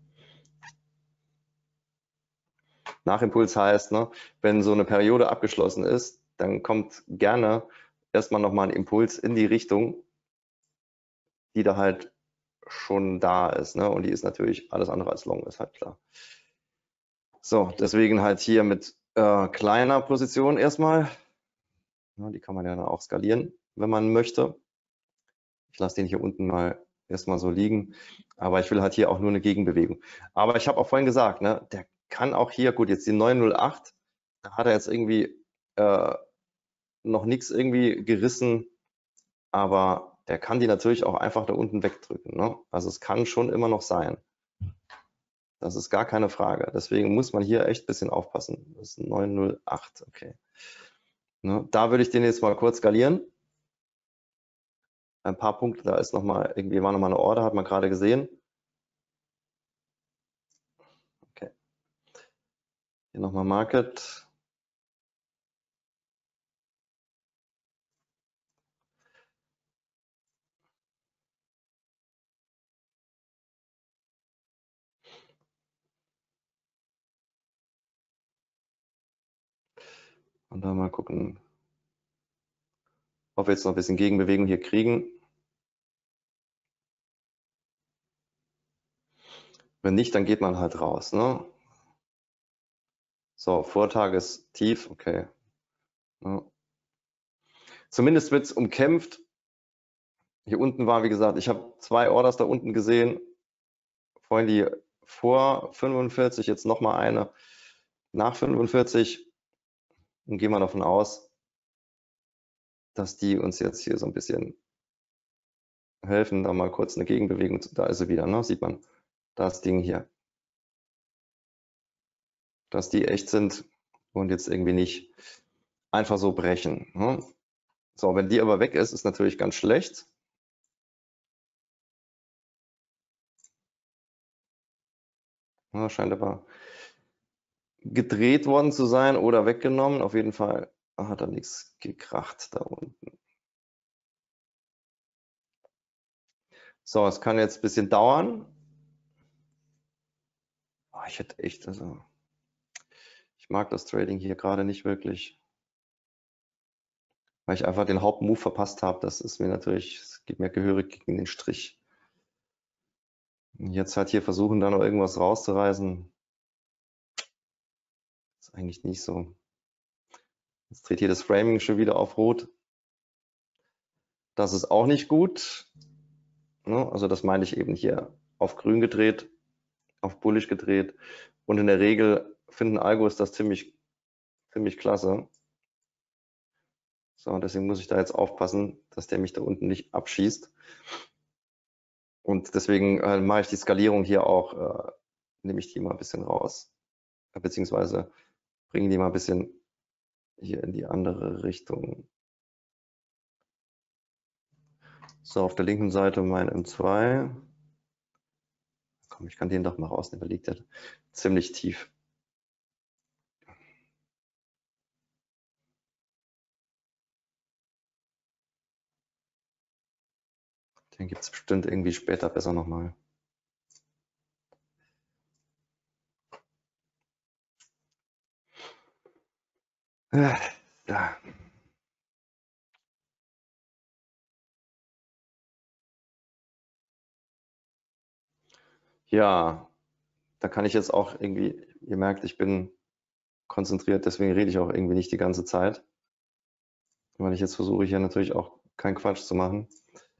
Nachimpuls heißt, ne, wenn so eine Periode abgeschlossen ist, dann kommt gerne erstmal nochmal ein Impuls in die Richtung, die da halt schon da ist, ne? Und die ist natürlich alles andere als long, ist halt klar. So, deswegen halt hier mit äh, kleiner Position erstmal. Ja, die kann man ja dann auch skalieren, wenn man möchte. Ich lasse den hier unten mal erstmal so liegen, aber ich will halt hier auch nur eine Gegenbewegung. Aber ich habe auch vorhin gesagt, ne, der kann auch hier, gut, jetzt die neun null acht, da hat er jetzt irgendwie äh, noch nichts irgendwie gerissen, aber der kann die natürlich auch einfach da unten wegdrücken, ne? Also es kann schon immer noch sein. Das ist gar keine Frage. Deswegen muss man hier echt ein bisschen aufpassen. Das ist neun null acht, okay. Ne, da würde ich den jetzt mal kurz skalieren. Ein paar Punkte, da ist nochmal, irgendwie war nochmal eine Order, hat man gerade gesehen. Okay. Hier nochmal Market. Und dann mal gucken, ob wir jetzt noch ein bisschen Gegenbewegung hier kriegen. Wenn nicht, dann geht man halt raus, ne? So, Vortagestief, okay. Ja. Zumindest wird es umkämpft. Hier unten war, wie gesagt, ich habe zwei Orders da unten gesehen. Vorhin die vor fünfundvierzig, jetzt nochmal eine nach fünfundvierzig. Und gehen wir davon aus, dass die uns jetzt hier so ein bisschen helfen. Da mal kurz eine Gegenbewegung. Da ist sie wieder, ne? Sieht man das Ding hier. Dass die echt sind und jetzt irgendwie nicht einfach so brechen. Ne? So, wenn die aber weg ist, ist natürlich ganz schlecht. Ja, scheint aber gedreht worden zu sein oder weggenommen. Auf jeden Fall hat er nichts gekracht da unten. So, es kann jetzt ein bisschen dauern. Oh, ich hätte echt, also ich mag das Trading hier gerade nicht wirklich, weil ich einfach den Hauptmove verpasst habe. Das ist mir natürlich, es geht mir gehörig gegen den Strich. Jetzt halt hier versuchen, da noch irgendwas rauszureißen. Ist eigentlich nicht so. Jetzt dreht hier das Framing schon wieder auf Rot. Das ist auch nicht gut. Also das meine ich eben hier auf Grün gedreht, auf Bullish gedreht. Und in der Regel finden Algos das ziemlich, ziemlich klasse. So, deswegen muss ich da jetzt aufpassen, dass der mich da unten nicht abschießt. Und deswegen äh, mache ich die Skalierung hier auch, äh, nehme ich die mal ein bisschen raus. Beziehungsweise bringe die mal ein bisschen hier in die andere Richtung. So, auf der linken Seite mein M zwei. Komm, ich kann den doch mal rausnehmen, da liegt der ziemlich tief. Den gibt es bestimmt irgendwie später besser nochmal. Ja. Ja, da kann ich jetzt auch irgendwie, ihr merkt, ich bin konzentriert, deswegen rede ich auch irgendwie nicht die ganze Zeit. Weil ich jetzt versuche, hier natürlich auch keinen Quatsch zu machen.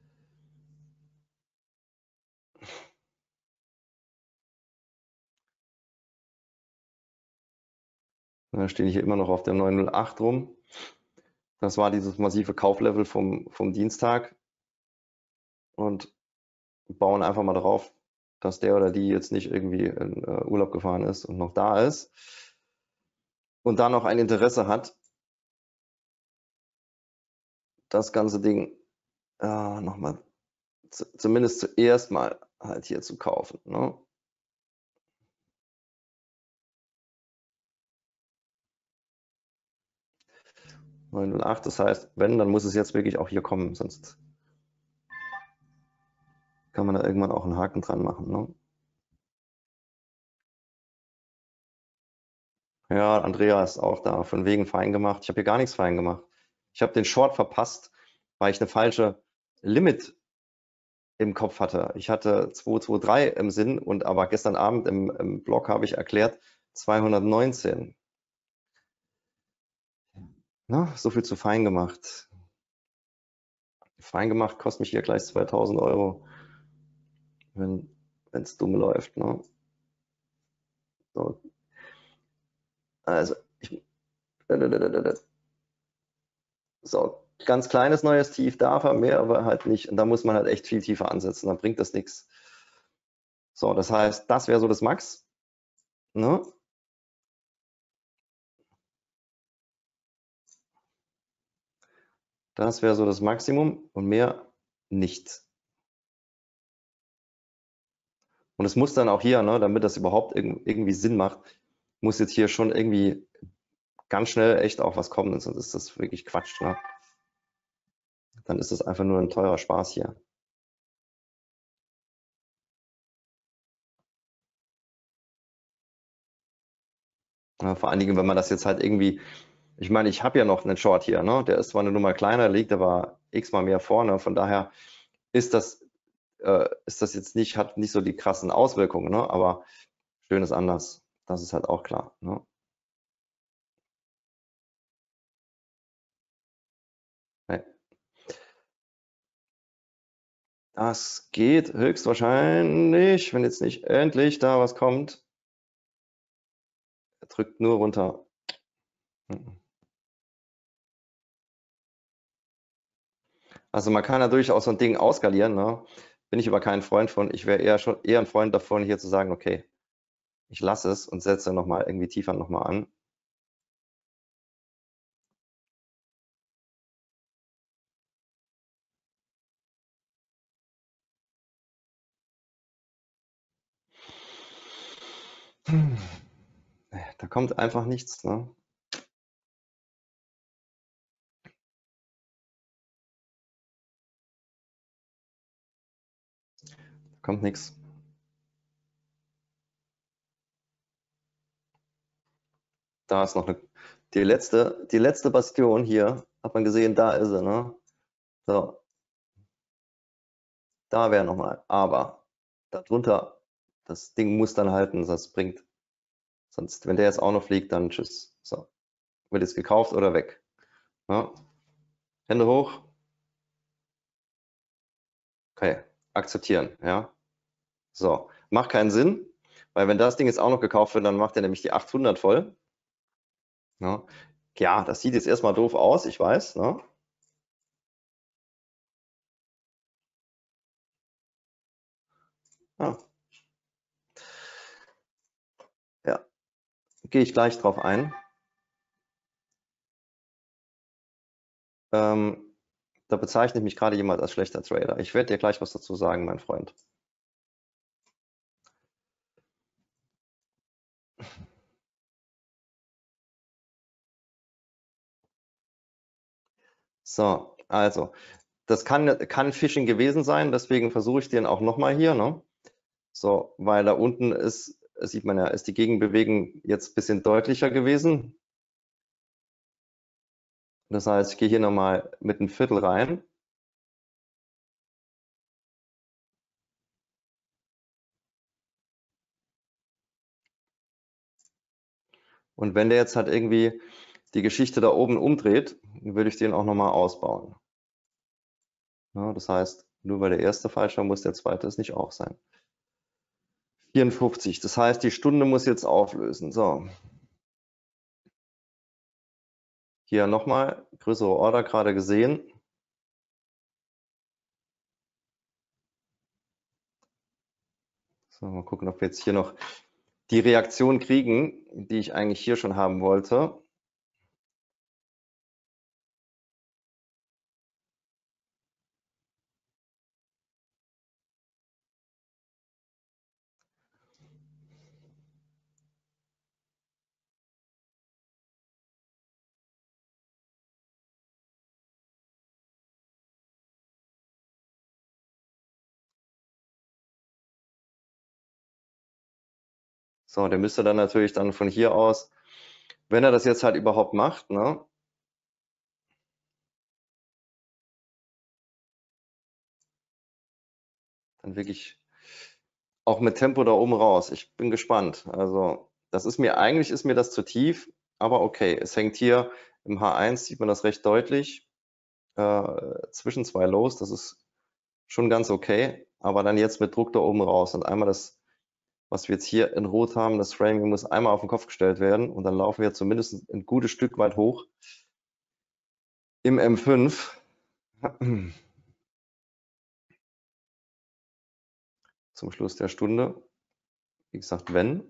Da stehe ich hier immer noch auf der neun null acht rum. Das war dieses massive Kauflevel vom, vom Dienstag. Und bauen einfach mal drauf, dass der oder die jetzt nicht irgendwie in uh, Urlaub gefahren ist und noch da ist. Und da noch ein Interesse hat, das ganze Ding äh, nochmal zumindest zuerst mal halt hier zu kaufen. Ne? neun null acht, das heißt, wenn, dann muss es jetzt wirklich auch hier kommen, sonst kann man da irgendwann auch einen Haken dran machen. Ne? Ja, Andrea ist auch da, von wegen fein gemacht. Ich habe hier gar nichts fein gemacht. Ich habe den Short verpasst, weil ich eine falsche Limit im Kopf hatte. Ich hatte zwei zwei drei im Sinn, und aber gestern Abend im, im Blog habe ich erklärt zweihundertneunzehn. Na, so viel zu fein gemacht. Fein gemacht kostet mich hier gleich zweitausend Euro, wenn es dumm läuft. Ne? So, also, ich, so, ganz kleines neues Tief darf er, mehr aber halt nicht. Und da muss man halt echt viel tiefer ansetzen, dann bringt das nichts. So, das heißt, das wäre so das Max. Ne? Das wäre so das Maximum und mehr nicht. Und es muss dann auch hier, ne, damit das überhaupt irg irgendwie Sinn macht, muss jetzt hier schon irgendwie ganz schnell echt auch was kommen, sonst ist das wirklich Quatsch. Ne? Dann ist das einfach nur ein teurer Spaß hier. Ja, vor allen Dingen, wenn man das jetzt halt irgendwie, ich meine, ich habe ja noch einen Short hier, ne? Der ist zwar eine Nummer kleiner, liegt aber x-mal mehr vorne, von daher ist das, äh, ist das jetzt nicht, hat nicht so die krassen Auswirkungen, ne? Aber schön ist anders, das ist halt auch klar. Ne? Okay. Das geht höchstwahrscheinlich, wenn jetzt nicht endlich da was kommt. Er drückt nur runter. Also man kann ja durchaus so ein Ding ausskalieren, ne? Bin ich aber kein Freund von. Ich wäre eher schon eher ein Freund davon, hier zu sagen, okay, ich lasse es und setze nochmal irgendwie tiefer nochmal an. Hm. Da kommt einfach nichts, ne? Da kommt nichts. Da ist noch eine, die letzte, die letzte Bastion hier, hat man gesehen, da ist sie, ne? So, da wäre nochmal. Aber darunter, das Ding muss dann halten, sonst bringt, sonst, wenn der jetzt auch noch fliegt, dann tschüss. So, wird jetzt gekauft oder weg. Ja. Hände hoch. Okay, akzeptieren, ja. So, macht keinen Sinn, weil wenn das Ding jetzt auch noch gekauft wird, dann macht er nämlich die achthundert voll. Ja, ja, das sieht jetzt erstmal doof aus, ich weiß. Ne? Ja. Ja, gehe ich gleich drauf ein. Ähm, da bezeichnet mich gerade jemand als schlechter Trader. Ich werde dir gleich was dazu sagen, mein Freund. So, also, das kann, kann Phishing gewesen sein, deswegen versuche ich den auch nochmal hier. Ne? So, weil da unten ist, sieht man ja, ist die Gegenbewegung jetzt ein bisschen deutlicher gewesen. Das heißt, ich gehe hier nochmal mit einem Viertel rein. Und wenn der jetzt halt irgendwie die Geschichte da oben umdreht, würde ich den auch nochmal ausbauen. Ja, das heißt, nur weil der erste falsch war, muss der zweite es nicht auch sein. vierundfünfzig, das heißt, die Stunde muss jetzt auflösen. So. Hier nochmal, größere Order gerade gesehen. So, mal gucken, ob wir jetzt hier noch die Reaktion kriegen, die ich eigentlich hier schon haben wollte. So, der müsste dann natürlich dann von hier aus, wenn er das jetzt halt überhaupt macht, ne, dann wirklich auch mit Tempo da oben raus. Ich bin gespannt. Also das ist mir, eigentlich ist mir das zu tief, aber okay. Es hängt hier im H eins, sieht man das recht deutlich, äh, zwischen zwei Lows. Das ist schon ganz okay, aber dann jetzt mit Druck da oben raus. Und einmal das, was wir jetzt hier in Rot haben, das Framing muss einmal auf den Kopf gestellt werden und dann laufen wir zumindest ein gutes Stück weit hoch im M fünf. Zum Schluss der Stunde. Wie gesagt, wenn.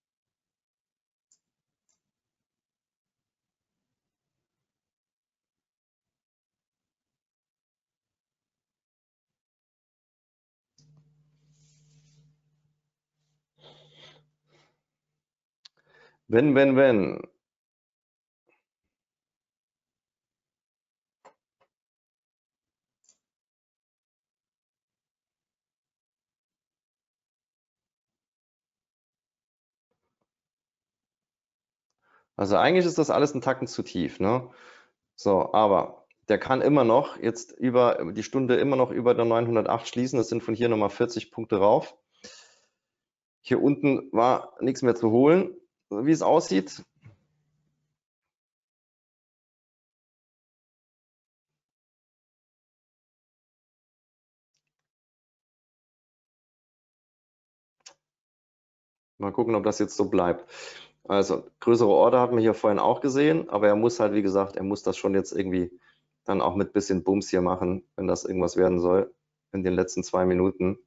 Wenn, wenn, wenn. Also eigentlich ist das alles ein Tacken zu tief, ne? So, aber der kann immer noch jetzt über die Stunde immer noch über der neunhundertacht schließen. Das sind von hier nochmal vierzig Punkte rauf. Hier unten war nichts mehr zu holen, wie es aussieht. Mal gucken, ob das jetzt so bleibt. Also größere Order hatten wir hier vorhin auch gesehen, aber er muss halt, wie gesagt, er muss das schon jetzt irgendwie dann auch mit bisschen Bums hier machen, wenn das irgendwas werden soll in den letzten zwei Minuten.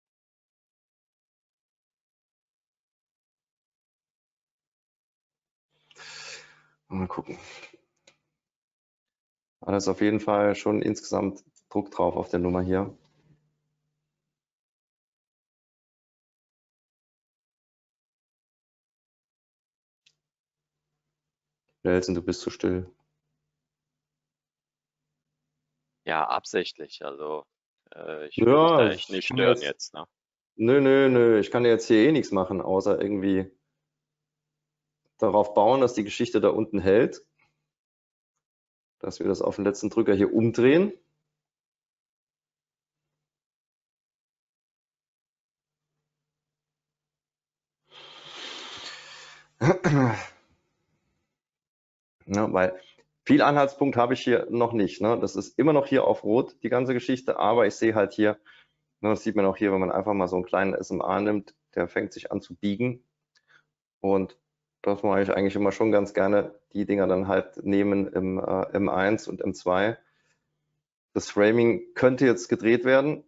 Mal gucken. Aber da ist auf jeden Fall schon insgesamt Druck drauf auf der Nummer hier. Nelson, du bist zu still. Ja, absichtlich. Also äh, ich will dich Ja, da echt ich nicht kann stören jetzt, jetzt, ne? nö, nö, nö, ich kann jetzt hier eh nichts machen, außer irgendwie darauf bauen, dass die Geschichte da unten hält, dass wir das auf den letzten Drücker hier umdrehen. Ja, weil viel Anhaltspunkt habe ich hier noch nicht. Ne? Das ist immer noch hier auf Rot, die ganze Geschichte, aber ich sehe halt hier, ne, das sieht man auch hier, wenn man einfach mal so einen kleinen S M A nimmt, der fängt sich an zu biegen. Und das mache ich eigentlich immer schon ganz gerne, die Dinger dann halt nehmen im äh, M eins und M zwei. Das Framing könnte jetzt gedreht werden.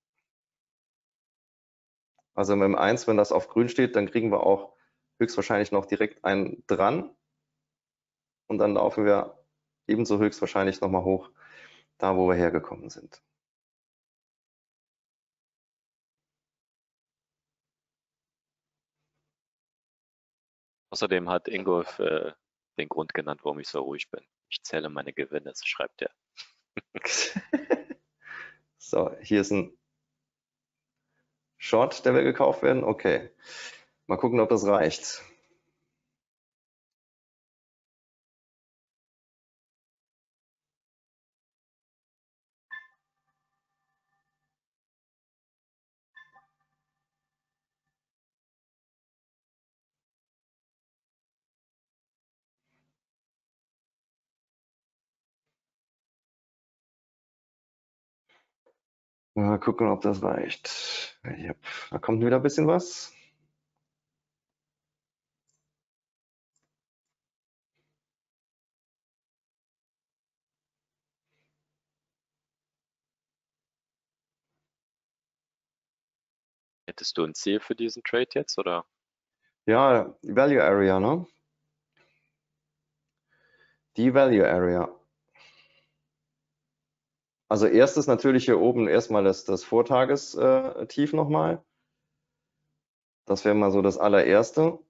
Also im M eins, wenn das auf grün steht, dann kriegen wir auch höchstwahrscheinlich noch direkt einen dran. Und dann laufen wir ebenso höchstwahrscheinlich nochmal hoch, da wo wir hergekommen sind. Außerdem hat Ingolf äh, den Grund genannt, warum ich so ruhig bin. Ich zähle meine Gewinne, das schreibt er. So, hier ist ein Short, der will gekauft werden. Okay, mal gucken, ob das reicht. Mal gucken, ob das reicht. Yep. Da kommt wieder ein bisschen was. Hättest du ein Ziel für diesen Trade jetzt, oder? Ja, die Value Area, ne? Die Value Area. Also erstes natürlich hier oben erstmal das, das Vortagestief nochmal. Das wäre mal so das allererste.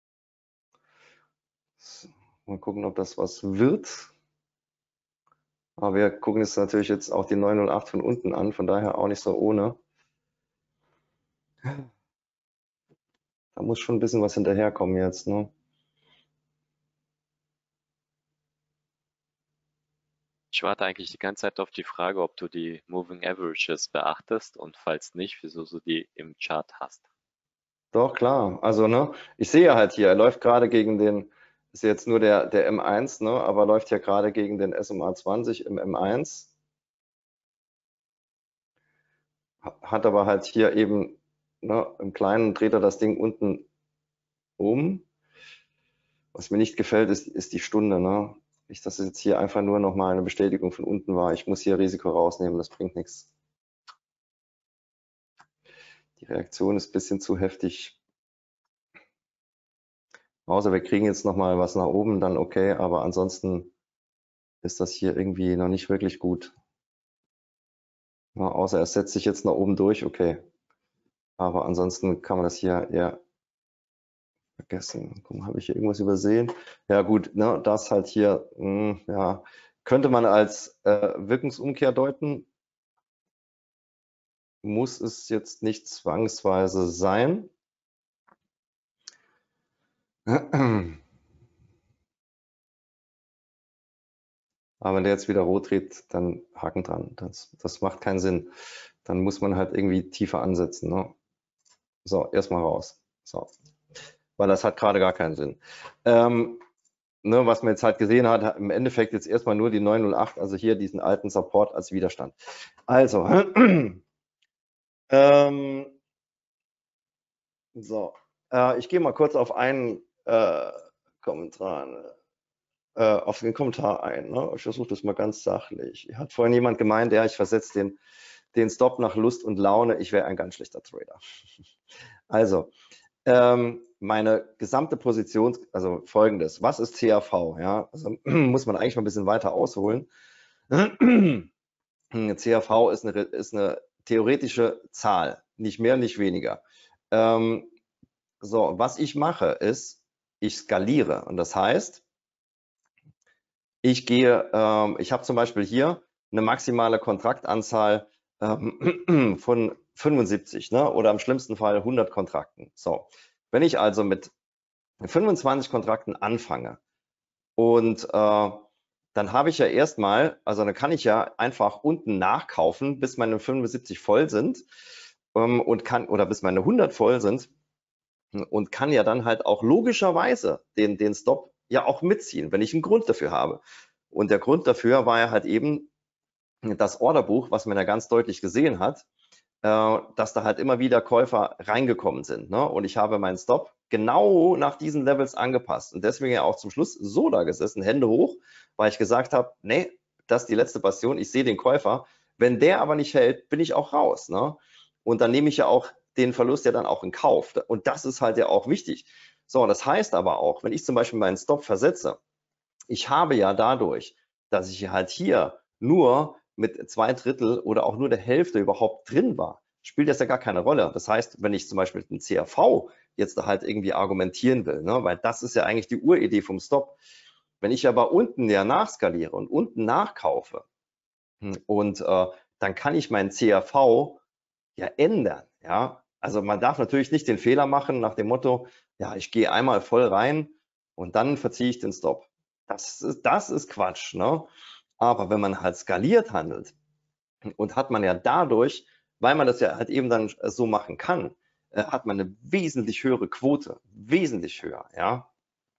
So, mal gucken, ob das was wird. Aber wir gucken uns natürlich jetzt auch die neun null acht von unten an, von daher auch nicht so ohne. Da muss schon ein bisschen was hinterherkommen jetzt, ne? Ich warte eigentlich die ganze Zeit auf die Frage, ob du die Moving Averages beachtest und falls nicht, wieso du die im Chart hast. Doch, klar. Also, ne, ich sehe halt hier, er läuft gerade gegen den, ist jetzt nur der, der M eins, ne, aber läuft ja gerade gegen den S M A zwanzig im M eins. Hat aber halt hier eben, ne, im Kleinen dreht er das Ding unten um. Was mir nicht gefällt, ist, ist die Stunde, ne? Nicht, dass es jetzt hier einfach nur nochmal eine Bestätigung von unten war. Ich muss hier Risiko rausnehmen, das bringt nichts. Die Reaktion ist ein bisschen zu heftig. Außer wir kriegen jetzt nochmal was nach oben, dann okay, aber ansonsten ist das hier irgendwie noch nicht wirklich gut. Ja, außer er setzt sich jetzt nach oben durch, okay. Aber ansonsten kann man das hier eher vergessen. Guck mal, habe ich hier irgendwas übersehen? Ja gut, ne, das halt hier, mh, ja, könnte man als äh, Wirkungsumkehr deuten. Muss es jetzt nicht zwangsweise sein. Aber wenn der jetzt wieder rot dreht, dann Haken dran. Das, das macht keinen Sinn. Dann muss man halt irgendwie tiefer ansetzen. Ne? So, erstmal raus. So. Weil das hat gerade gar keinen Sinn. Ähm, ne, was man jetzt halt gesehen hat, hat im Endeffekt jetzt erstmal nur die neun null acht, also hier diesen alten Support als Widerstand. Also, ähm, so, äh, ich gehe mal kurz auf einen äh, Kommentar, äh, auf den Kommentar ein. Ne? Ich versuche das mal ganz sachlich. Hat vorhin jemand gemeint, ja, ich versetze den, den Stop nach Lust und Laune, ich wäre ein ganz schlechter Trader. Also, ähm, meine gesamte Position, also folgendes, was ist C A V? Ja, also muss man eigentlich mal ein bisschen weiter ausholen. C A V ist eine, ist eine theoretische Zahl, nicht mehr, nicht weniger. Ähm, so, was ich mache ist, ich skaliere und das heißt, ich gehe, ähm, ich habe zum Beispiel hier eine maximale Kontraktanzahl ähm, von fünfundsiebzig, ne? Oder im schlimmsten Fall hundert Kontrakten. So, wenn ich also mit fünfundzwanzig Kontrakten anfange und äh, dann habe ich ja erstmal, also dann kann ich ja einfach unten nachkaufen, bis meine fünfundsiebzig voll sind ähm, und kann, oder bis meine hundert voll sind und kann ja dann halt auch logischerweise den, den Stop ja auch mitziehen, wenn ich einen Grund dafür habe. Und der Grund dafür war ja halt eben das Orderbuch, was man ja ganz deutlich gesehen hat, äh, dass da halt immer wieder Käufer reingekommen sind. Ne? Und ich habe meinen Stop genau nach diesen Levels angepasst. Und deswegen ja auch zum Schluss so da gesessen, Hände hoch, weil ich gesagt habe, nee, das ist die letzte Passion, ich sehe den Käufer. Wenn der aber nicht hält, bin ich auch raus. Ne? Und dann nehme ich ja auch den Verlust ja dann auch in Kauf. Und das ist halt ja auch wichtig. So, das heißt aber auch, wenn ich zum Beispiel meinen Stop versetze, ich habe ja dadurch, dass ich halt hier nur mit zwei Drittel oder auch nur der Hälfte überhaupt drin war, spielt das ja gar keine Rolle. Das heißt, wenn ich zum Beispiel den C R V jetzt da halt irgendwie argumentieren will, ne, weil das ist ja eigentlich die Uridee vom Stop. Wenn ich aber unten ja nachskaliere und unten nachkaufe und äh, dann kann ich meinen C R V ja ändern. Ja, also man darf natürlich nicht den Fehler machen nach dem Motto, ja, ich gehe einmal voll rein und dann verziehe ich den Stop. Das ist, das ist Quatsch. Ne? Aber wenn man halt skaliert handelt und hat man ja dadurch, weil man das ja halt eben dann so machen kann, äh, hat man eine wesentlich höhere Quote, wesentlich höher. Ja,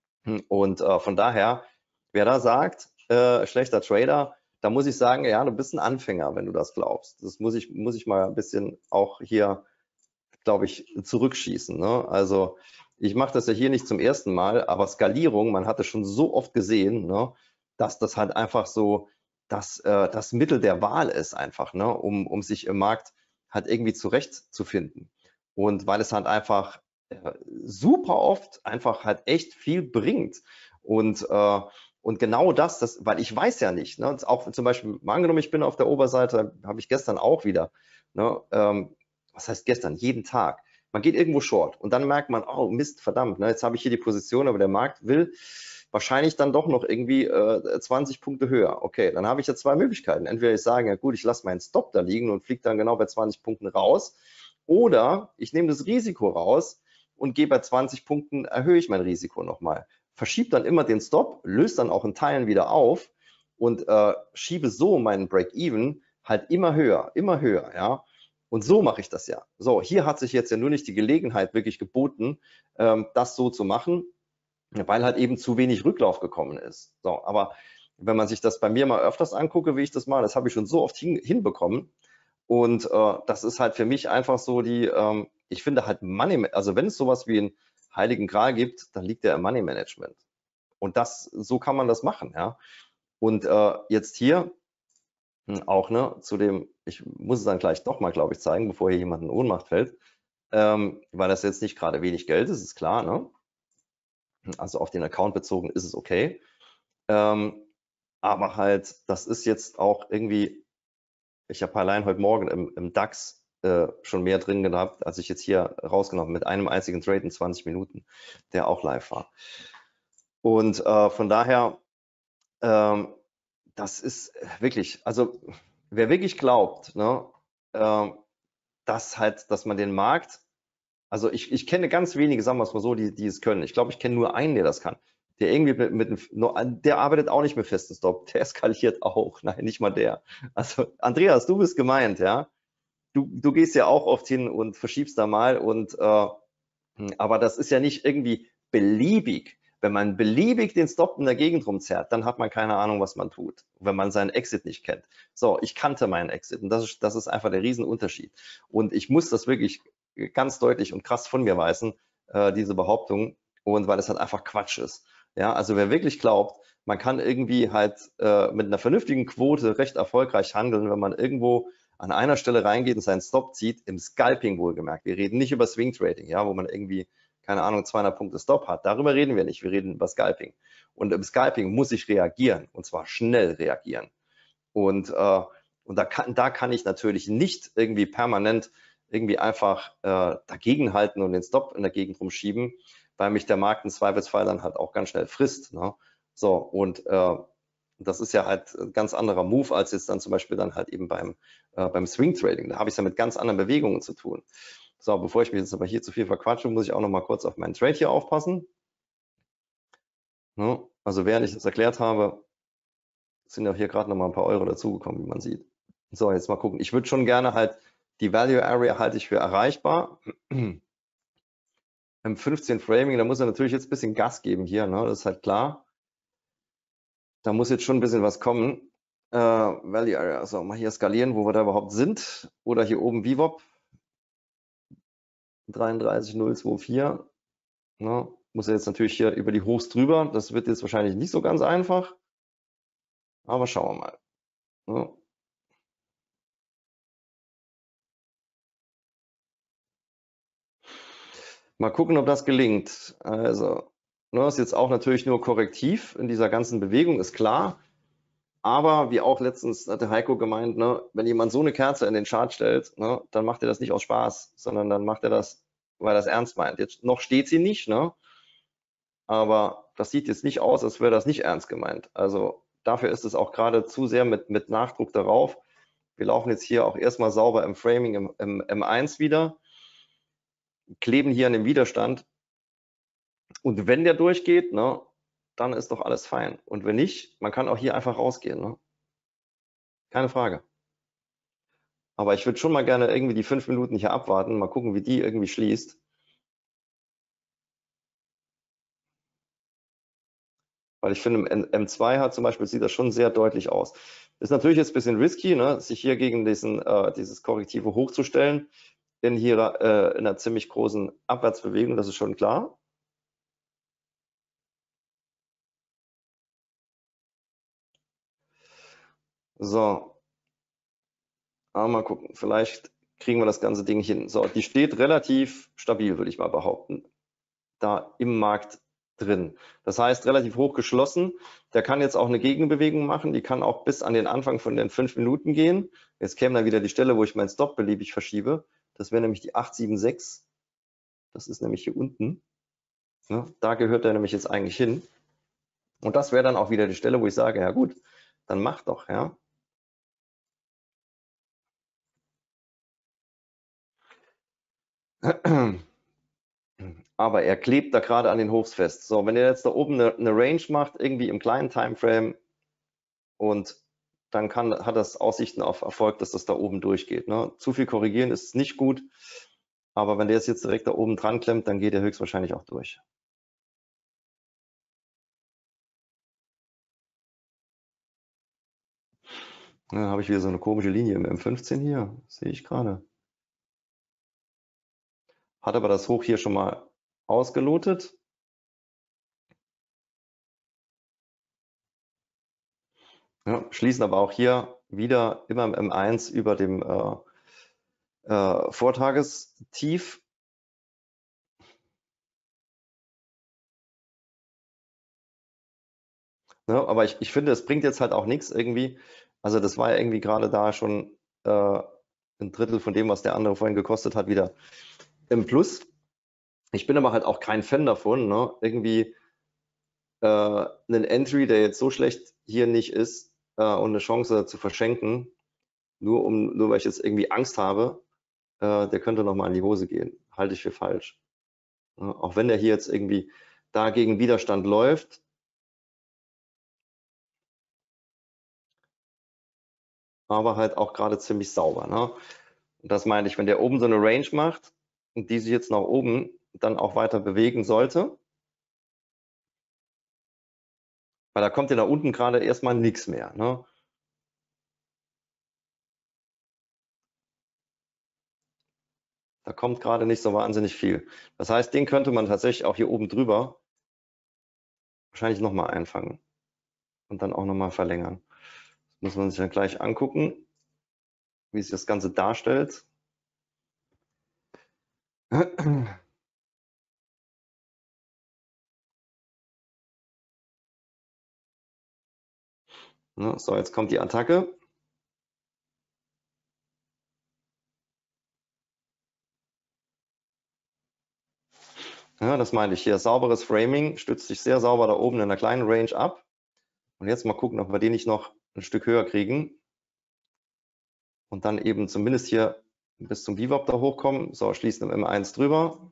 und äh, von daher, wer da sagt, äh, schlechter Trader, da muss ich sagen, ja, du bist ein Anfänger, wenn du das glaubst. Das muss ich, muss ich mal ein bisschen auch hier, glaube ich, zurückschießen. Ne? Also ich mache das ja hier nicht zum ersten Mal, aber Skalierung, man hat es schon so oft gesehen, ne, dass das halt einfach so das, äh, das Mittel der Wahl ist einfach, ne, um, um sich im Markt halt irgendwie zurechtzufinden. Und weil es halt einfach äh, super oft einfach halt echt viel bringt. Und, äh, und genau das, das, weil ich weiß ja nicht, ne, auch zum Beispiel, mal angenommen, ich bin auf der Oberseite, habe ich gestern auch wieder, ne, ähm, was heißt gestern, jeden Tag. Man geht irgendwo short und dann merkt man, oh Mist, verdammt, ne, jetzt habe ich hier die Position, aber der Markt will wahrscheinlich dann doch noch irgendwie äh, zwanzig Punkte höher. Okay, dann habe ich ja zwei Möglichkeiten. Entweder ich sage, ja gut, ich lasse meinen Stop da liegen und fliege dann genau bei zwanzig Punkten raus. Oder ich nehme das Risiko raus und gehe bei zwanzig Punkten, erhöhe ich mein Risiko nochmal. Verschiebe dann immer den Stop, löse dann auch in Teilen wieder auf und äh, schiebe so meinen Break-Even halt immer höher, immer höher, ja. Und so mache ich das ja. So, hier hat sich jetzt ja nur nicht die Gelegenheit wirklich geboten, ähm, das so zu machen, weil halt eben zu wenig Rücklauf gekommen ist. So, aber wenn man sich das bei mir mal öfters angucke, wie ich das mache, das habe ich schon so oft hin, hinbekommen. Und äh, das ist halt für mich einfach so die, ähm, ich finde halt Money, also wenn es sowas wie einen Heiligen Gral gibt, dann liegt der im Money Management. Und das, so kann man das machen, ja. Und äh, jetzt hier auch, ne, zu dem, ich muss es dann gleich doch mal, glaube ich, zeigen, bevor hier jemand in Ohnmacht fällt, ähm, weil das jetzt nicht gerade wenig Geld ist, ist klar, ne? Also auf den Account bezogen ist es okay. Ähm, aber halt, das ist jetzt auch irgendwie, ich habe allein heute Morgen im, im DAX äh, schon mehr drin gehabt, als ich jetzt hier rausgenommen mit einem einzigen Trade in zwanzig Minuten, der auch live war. Und äh, von daher, ähm, das ist wirklich, also wer wirklich glaubt, ne, äh, dass halt, dass man den Markt, also ich, ich kenne ganz wenige, sagen wir es mal so, die, die es können. Ich glaube, ich kenne nur einen, der das kann. Der irgendwie mit, mit der arbeitet auch nicht mit festen Stop, der eskaliert auch. Nein, nicht mal der. Also Andreas, du bist gemeint, ja. Du, du gehst ja auch oft hin und verschiebst da mal und äh, aber das ist ja nicht irgendwie beliebig. Wenn man beliebig den Stop in der Gegend rumzerrt, dann hat man keine Ahnung, was man tut, wenn man seinen Exit nicht kennt. So, ich kannte meinen Exit und das ist, das ist einfach der Riesenunterschied. Und ich muss das wirklich ganz deutlich und krass von mir weisen, äh, diese Behauptung, und weil es halt einfach Quatsch ist. Ja, also wer wirklich glaubt, man kann irgendwie halt äh, mit einer vernünftigen Quote recht erfolgreich handeln, wenn man irgendwo an einer Stelle reingeht und seinen Stop zieht, im Scalping wohlgemerkt. Wir reden nicht über Swing Trading, ja, wo man irgendwie, keine Ahnung, zweihundert Punkte Stop hat. Darüber reden wir nicht. Wir reden über Scalping. Und im Scalping muss ich reagieren, und zwar schnell reagieren. Und, äh, und da, kann, da kann ich natürlich nicht irgendwie permanent irgendwie einfach äh, dagegenhalten und den Stop in der Gegend rumschieben, weil mich der Markt im Zweifelsfall dann halt auch ganz schnell frisst. Ne? So, und äh, das ist ja halt ein ganz anderer Move als jetzt dann zum Beispiel dann halt eben beim, äh, beim Swing Trading. Da habe ich es ja mit ganz anderen Bewegungen zu tun. So, bevor ich mich jetzt aber hier zu viel verquatsche, muss ich auch noch mal kurz auf meinen Trade hier aufpassen. Ne? Also während ich das erklärt habe, sind ja hier gerade noch mal ein paar Euro dazugekommen, wie man sieht. So, jetzt mal gucken. Ich würde schon gerne halt, die Value Area halte ich für erreichbar. Im fünfzehn Framing, da muss er natürlich jetzt ein bisschen Gas geben hier, ne? Das ist halt klar. Da muss jetzt schon ein bisschen was kommen. Äh, Value Area, also mal hier skalieren, wo wir da überhaupt sind. Oder hier oben V WAP. dreiunddreißig null vierundzwanzig. Ne? Muss er jetzt natürlich hier über die Hochs drüber. Das wird jetzt wahrscheinlich nicht so ganz einfach. Aber schauen wir mal. Ne? Mal gucken, ob das gelingt. Also, ne, ist jetzt auch natürlich nur korrektiv in dieser ganzen Bewegung, ist klar. Aber wie auch letztens hat der Heiko gemeint, ne, wenn jemand so eine Kerze in den Chart stellt, ne, dann macht er das nicht aus Spaß, sondern dann macht er das, weil er das ernst meint. Jetzt noch steht sie nicht, ne? Aber das sieht jetzt nicht aus, als wäre das nicht ernst gemeint. Also dafür ist es auch gerade zu sehr mit, mit Nachdruck darauf. Wir laufen jetzt hier auch erstmal sauber im Framing im, im M eins wieder, kleben hier an dem Widerstand. Und wenn der durchgeht, ne, dann ist doch alles fein. Und wenn nicht, man kann auch hier einfach rausgehen. Ne? Keine Frage. Aber ich würde schon mal gerne irgendwie die fünf Minuten hier abwarten, mal gucken, wie die irgendwie schließt. Weil ich finde, im M zwei hat zum Beispiel, sieht das schon sehr deutlich aus. Ist natürlich jetzt ein bisschen risky, ne, sich hier gegen diesen, äh, dieses Korrektive hochzustellen in hier äh, in einer ziemlich großen Abwärtsbewegung, das ist schon klar. So, aber mal gucken, vielleicht kriegen wir das ganze Ding hin. So, die steht relativ stabil, würde ich mal behaupten, da im Markt drin. Das heißt, relativ hoch geschlossen. Der kann jetzt auch eine Gegenbewegung machen. Die kann auch bis an den Anfang von den fünf Minuten gehen. Jetzt käme dann wieder die Stelle, wo ich meinen Stop beliebig verschiebe. Das wäre nämlich die acht sieben sechs. Das ist nämlich hier unten. Ja, da gehört er nämlich jetzt eigentlich hin. Und das wäre dann auch wieder die Stelle, wo ich sage, ja gut, dann mach doch, ja. Aber er klebt da gerade an den Hochs fest. So, wenn er jetzt da oben eine, eine Range macht, irgendwie im kleinen Timeframe, und dann kann, hat das Aussichten auf Erfolg, dass das da oben durchgeht. Ne? Zu viel korrigieren ist nicht gut, aber wenn der es jetzt direkt da oben dran klemmt, dann geht er höchstwahrscheinlich auch durch. Dann habe ich wieder so eine komische Linie im M fünfzehn hier, sehe ich gerade. Hat aber das Hoch hier schon mal ausgelotet. Ja, schließen aber auch hier wieder immer im M eins über dem äh, äh, Vortagestief. Ja, aber ich, ich finde, es bringt jetzt halt auch nichts irgendwie. Also das war ja irgendwie gerade da schon äh, ein Drittel von dem, was der andere vorhin gekostet hat, wieder im Plus. Ich bin aber halt auch kein Fan davon, ne? Irgendwie äh, einen Entry, der jetzt so schlecht hier nicht ist, äh, und eine Chance zu verschenken, nur um, nur weil ich jetzt irgendwie Angst habe, äh, der könnte noch mal in die Hose gehen. Halte ich für falsch. Ja, auch wenn der hier jetzt irgendwie da gegen Widerstand läuft, aber halt auch gerade ziemlich sauber. Ne? Und das meine ich, wenn der oben so eine Range macht und die sich jetzt nach oben dann auch weiter bewegen sollte, weil da kommt ja da unten gerade erstmal nichts mehr. Ne? Da kommt gerade nicht so wahnsinnig viel. Das heißt, den könnte man tatsächlich auch hier oben drüber wahrscheinlich nochmal einfangen und dann auch nochmal verlängern. Das muss man sich dann gleich angucken, wie sich das Ganze darstellt. So, jetzt kommt die Attacke. Ja, das meine ich hier. Sauberes Framing, stützt sich sehr sauber da oben in einer kleinen Range ab. Und jetzt mal gucken, ob wir den nicht noch ein Stück höher kriegen. Und dann eben zumindest hier bis zum V WAP da hochkommen. So, schließen im M eins drüber.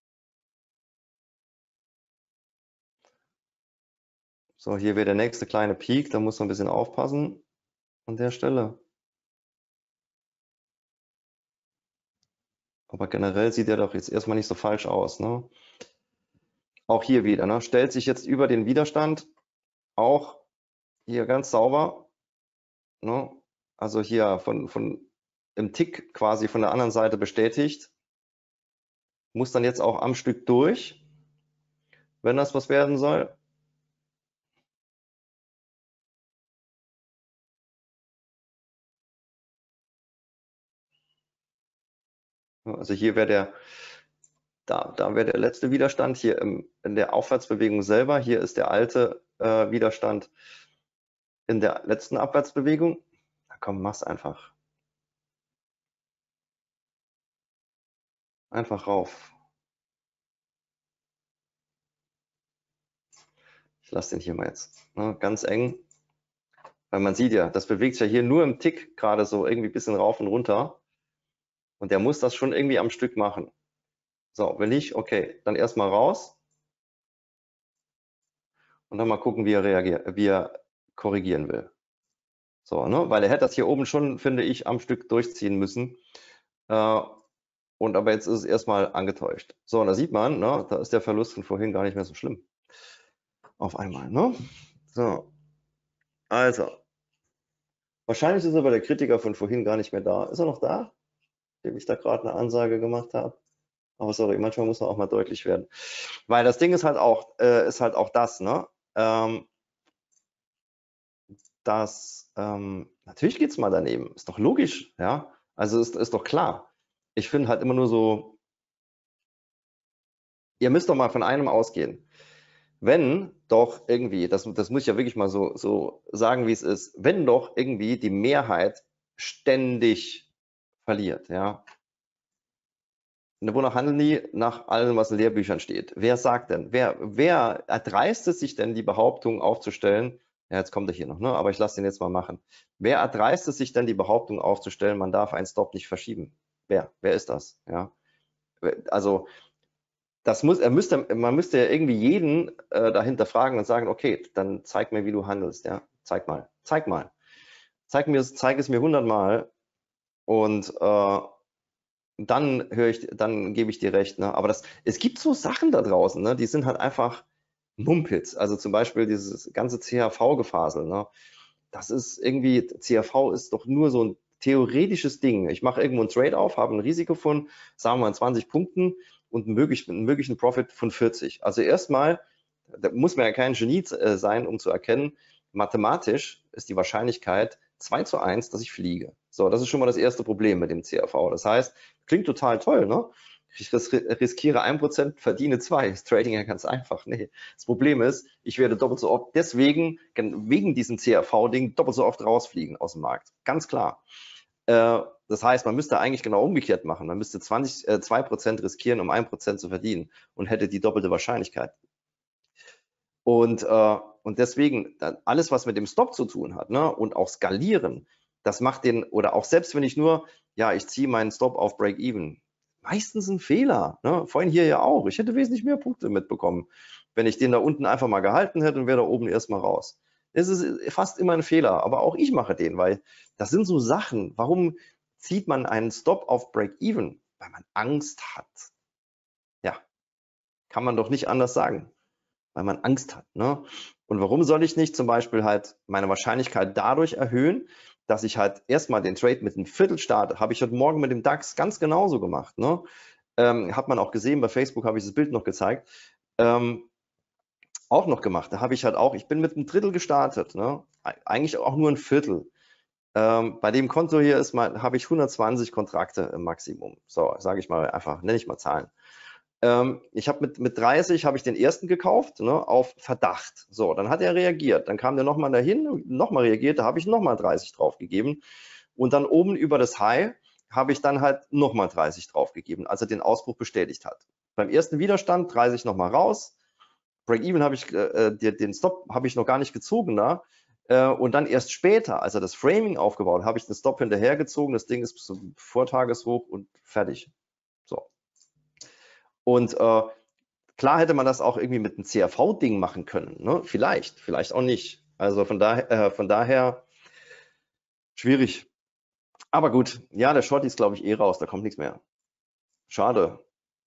So, hier wäre der nächste kleine Peak. Da muss man ein bisschen aufpassen an der Stelle. Aber generell sieht der doch jetzt erstmal nicht so falsch aus. Ne? Auch hier wieder, ne? Stellt sich jetzt über den Widerstand, auch hier ganz sauber. Ne? Also hier von, von im Tick quasi von der anderen Seite bestätigt. Muss dann jetzt auch am Stück durch, wenn das was werden soll. Also hier wäre der, da, da wäre der letzte Widerstand hier im, in der Aufwärtsbewegung selber. Hier ist der alte äh, Widerstand in der letzten Abwärtsbewegung. Na komm, mach's einfach. Einfach rauf. Ich lasse den hier mal jetzt. Ne, ganz eng. Weil man sieht ja, das bewegt sich ja hier nur im Tick gerade so irgendwie ein bisschen rauf und runter. Und der muss das schon irgendwie am Stück machen. So, wenn nicht, okay, dann erstmal raus. Und dann mal gucken, wie er reagiert, wie er korrigieren will. So, ne? Weil er hätte das hier oben schon, finde ich, am Stück durchziehen müssen. Äh, und aber jetzt ist es erstmal angetäuscht. So, und da sieht man, ne, da ist der Verlust von vorhin gar nicht mehr so schlimm. Auf einmal, ne? So. Also. Wahrscheinlich ist aber der Kritiker von vorhin gar nicht mehr da. Ist er noch da? Dem ich da gerade eine Ansage gemacht habe. Aber sorry, manchmal muss man auch mal deutlich werden. Weil das Ding ist halt auch, äh, ist halt auch das, ne? Ähm, dass ähm, natürlich geht's mal daneben. Ist doch logisch, ja. Also ist, ist doch klar. Ich finde halt immer nur so, ihr müsst doch mal von einem ausgehen. Wenn doch irgendwie, das, das muss ich ja wirklich mal so, so sagen, wie es ist, wenn doch irgendwie die Mehrheit ständig verliert, ja, Wonach handeln die? Nach allem, was in Lehrbüchern steht. Wer sagt denn? Wer, wer erdreistet sich denn, die Behauptung aufzustellen? Ja, jetzt kommt er hier noch, ne? Aber ich lasse den jetzt mal machen. Wer erdreistet sich denn, die Behauptung aufzustellen, man darf einen Stop nicht verschieben? Wer? Wer ist das? Ja. Also, das muss, er müsste, man müsste ja irgendwie jeden äh, dahinter fragen und sagen, okay, dann zeig mir, wie du handelst. Ja, zeig mal, zeig mal. Zeig mir, zeig es mir hundertmal und äh, dann höre ich, dann gebe ich dir recht. Ne? Aber das, es gibt so Sachen da draußen, ne? Die sind halt einfach Mumpitz. Also zum Beispiel dieses ganze C H V-Gefasel. Ne? Das ist irgendwie, C H V ist doch nur so ein theoretisches Ding. Ich mache irgendwo einen Trade auf, habe ein Risiko von, sagen wir mal, zwanzig Punkten und einen möglichen, einen möglichen Profit von vierzig. Also erstmal, da muss man ja kein Genie äh, sein, um zu erkennen, mathematisch ist die Wahrscheinlichkeit zwei zu eins, dass ich fliege. So, das ist schon mal das erste Problem mit dem C H V. Das heißt, klingt total toll, ne? Ich riskiere ein Prozent, verdiene zwei. Das Trading ja ganz einfach. Nee. Das Problem ist, ich werde doppelt so oft, deswegen, wegen diesem C H V-Ding, doppelt so oft rausfliegen aus dem Markt. Ganz klar. Äh, das heißt, man müsste eigentlich genau umgekehrt machen. Man müsste zwanzig, äh, zwei Prozent riskieren, um ein Prozent zu verdienen und hätte die doppelte Wahrscheinlichkeit. Und, äh, und deswegen, alles, was mit dem Stop zu tun hat, ne, und auch skalieren, das macht den, oder auch selbst wenn ich nur, ja, ich ziehe meinen Stop auf Break-Even, meistens ein Fehler. Ne? Vorhin hier ja auch. Ich hätte wesentlich mehr Punkte mitbekommen, wenn ich den da unten einfach mal gehalten hätte und wäre da oben erstmal raus. Es ist fast immer ein Fehler, aber auch ich mache den, weil das sind so Sachen. Warum zieht man einen Stop auf Break-Even? Weil man Angst hat. Ja, kann man doch nicht anders sagen. Weil man Angst hat. Ne? Und warum soll ich nicht zum Beispiel halt meine Wahrscheinlichkeit dadurch erhöhen, dass ich halt erstmal den Trade mit einem Viertel starte? Habe ich heute Morgen mit dem DAX ganz genauso gemacht. Ne? Ähm, hat man auch gesehen, bei Facebook habe ich das Bild noch gezeigt. Ähm, auch noch gemacht. Da habe ich halt auch, ich bin mit einem Drittel gestartet. Ne? Eigentlich auch nur ein Viertel. Ähm, bei dem Konto hier ist mal, habe ich hundertzwanzig Kontrakte im Maximum. So, sage ich mal einfach, nenne ich mal Zahlen. Ähm, ich habe mit, mit dreißig habe ich den ersten gekauft, ne, auf Verdacht. So, dann hat er reagiert. Dann kam der nochmal dahin, nochmal reagiert, da habe ich nochmal dreißig draufgegeben. Und dann oben über das High habe ich dann halt nochmal dreißig draufgegeben, als er den Ausbruch bestätigt hat. Beim ersten Widerstand dreißig nochmal raus. Break-Even habe ich, äh, den Stop habe ich noch gar nicht gezogen da. Äh, und dann erst später, als er das Framing aufgebaut, habe ich den Stop hinterhergezogen. Das Ding ist zum Vortageshoch und fertig. So. Und äh, klar hätte man das auch irgendwie mit einem C R V-Ding machen können. Ne? Vielleicht, vielleicht auch nicht. Also von daher, äh, von daher schwierig. Aber gut, ja, der Short ist, glaube ich, eh raus. Da kommt nichts mehr. Schade.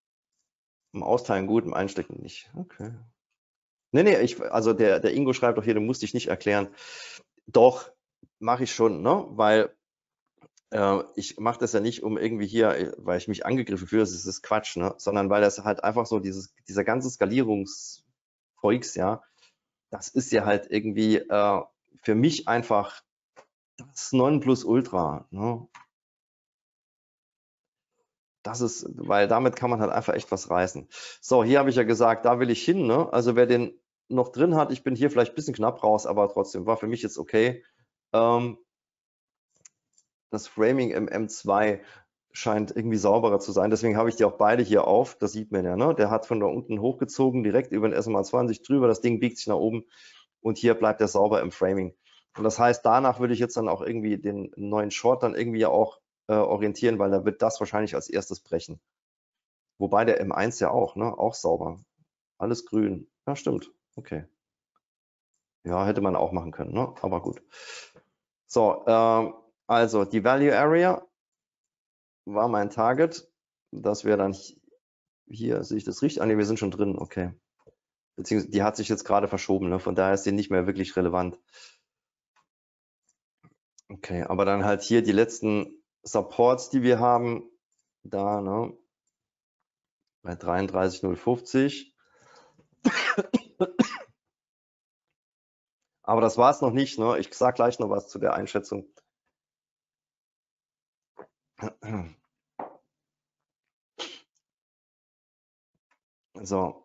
Im Austeilen gut, im Einstecken nicht. Okay. Nee, nee, ich, also der, der Ingo schreibt doch hier, du musst dich nicht erklären. Doch, mache ich schon, ne? Weil äh, ich mache das ja nicht, um irgendwie hier, weil ich mich angegriffen fühle, das ist Quatsch, ne? Sondern weil das halt einfach so dieses, dieser ganze Skalierungszeugs, ja, das ist ja halt irgendwie äh, für mich einfach das Nonplusultra. Ne? Das ist, weil damit kann man halt einfach echt was reißen. So, hier habe ich ja gesagt, da will ich hin. Ne? Also wer den noch drin hat, ich bin hier vielleicht ein bisschen knapp raus, aber trotzdem war für mich jetzt okay. Ähm, das Framing im M zwei scheint irgendwie sauberer zu sein. Deswegen habe ich die auch beide hier auf. Das sieht man ja. Ne? Der hat von da unten hochgezogen, direkt über den S M A zwanzig drüber. Das Ding biegt sich nach oben und hier bleibt er sauber im Framing. Und das heißt, danach würde ich jetzt dann auch irgendwie den neuen Short dann irgendwie auch äh, orientieren, weil da wird das wahrscheinlich als erstes brechen. Wobei der M eins ja auch, ne? Auch sauber. Alles grün. Ja, stimmt. Okay. Ja, hätte man auch machen können, ne? Aber gut. So, ähm, also die Value Area war mein Target. Das wäre dann hier, sehe ich das richtig? Ah, ne, wir sind schon drin, okay. Beziehungsweise die hat sich jetzt gerade verschoben, ne? Von daher ist die nicht mehr wirklich relevant. Okay, aber dann halt hier die letzten Supports, die wir haben, da, ne, bei dreiunddreißig Null fünfzig. Aber das war es noch nicht, ne? Ich sage gleich noch was zu der Einschätzung. So.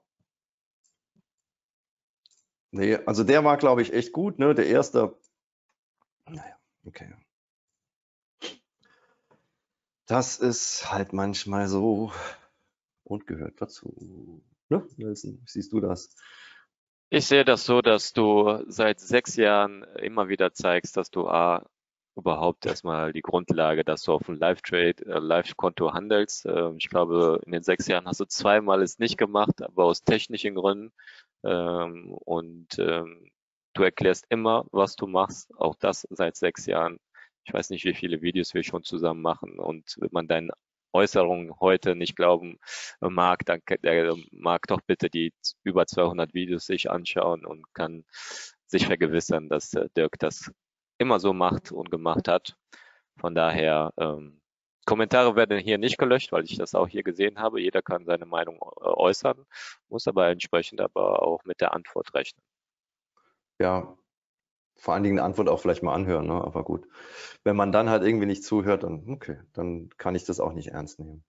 Nee, also der war, glaube ich, echt gut, ne? Der erste. Naja, okay. Das ist halt manchmal so. und gehört dazu. Ne, Nelson, wie siehst du das? Ich sehe das so, dass du seit sechs Jahren immer wieder zeigst, dass du A, überhaupt erstmal die Grundlage, dass du auf dem Live-Trade, äh, Live-Konto handelst. Ähm, ich glaube, in den sechs Jahren hast du zweimal es nicht gemacht, aber aus technischen Gründen. Ähm, und ähm, du erklärst immer, was du machst, auch das seit sechs Jahren. Ich weiß nicht, wie viele Videos wir schon zusammen machen. Und wenn man deinen Äußerungen heute nicht glauben mag, dann der mag doch bitte die über zweihundert Videos sich anschauen und kann sich vergewissern, dass äh, Dirk das immer so macht und gemacht hat. Von daher, ähm, Kommentare werden hier nicht gelöscht, weil ich das auch hier gesehen habe. Jeder kann seine Meinung äh, äußern, muss aber entsprechend aber auch mit der Antwort rechnen. Ja, vor allen Dingen eine Antwort auch vielleicht mal anhören, ne? Aber gut. Wenn man dann halt irgendwie nicht zuhört, dann okay, dann kann ich das auch nicht ernst nehmen.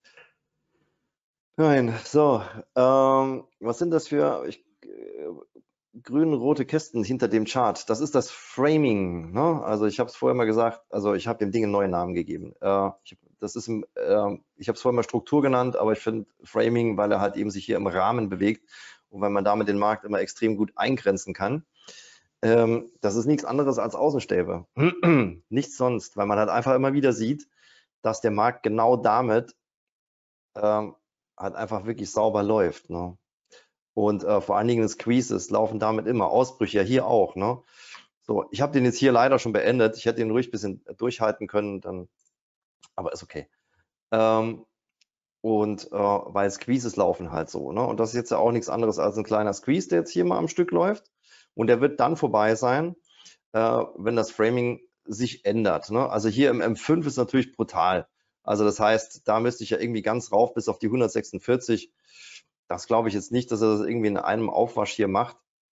Nein, so, ähm, was sind das für ich, äh, grün-rote Kästen hinter dem Chart? Das ist das Framing, ne? Also ich habe es vorher mal gesagt, also ich habe dem Ding einen neuen Namen gegeben. Äh, ich, das ist, im, äh, ich habe es vorher mal Struktur genannt, aber ich finde Framing, weil er halt eben sich hier im Rahmen bewegt und weil man damit den Markt immer extrem gut eingrenzen kann. Ähm, das ist nichts anderes als Außenstäbe. Nichts sonst, weil man halt einfach immer wieder sieht, dass der Markt genau damit ähm, halt einfach wirklich sauber läuft. Ne? Und äh, vor allen Dingen Squeezes laufen damit immer, Ausbrüche ja hier auch. Ne? So, ich habe den jetzt hier leider schon beendet. Ich hätte ihn ruhig ein bisschen durchhalten können, dann, aber ist okay. Ähm, und äh, weil Squeezes laufen halt so. Ne? Und das ist jetzt ja auch nichts anderes als ein kleiner Squeeze, der jetzt hier mal am Stück läuft. Und der wird dann vorbei sein, äh, wenn das Framing sich ändert. Ne? Also hier im M fünf ist natürlich brutal. Also das heißt, da müsste ich ja irgendwie ganz rauf bis auf die hundertsechsundvierzig. Das glaube ich jetzt nicht, dass er das irgendwie in einem Aufwasch hier macht.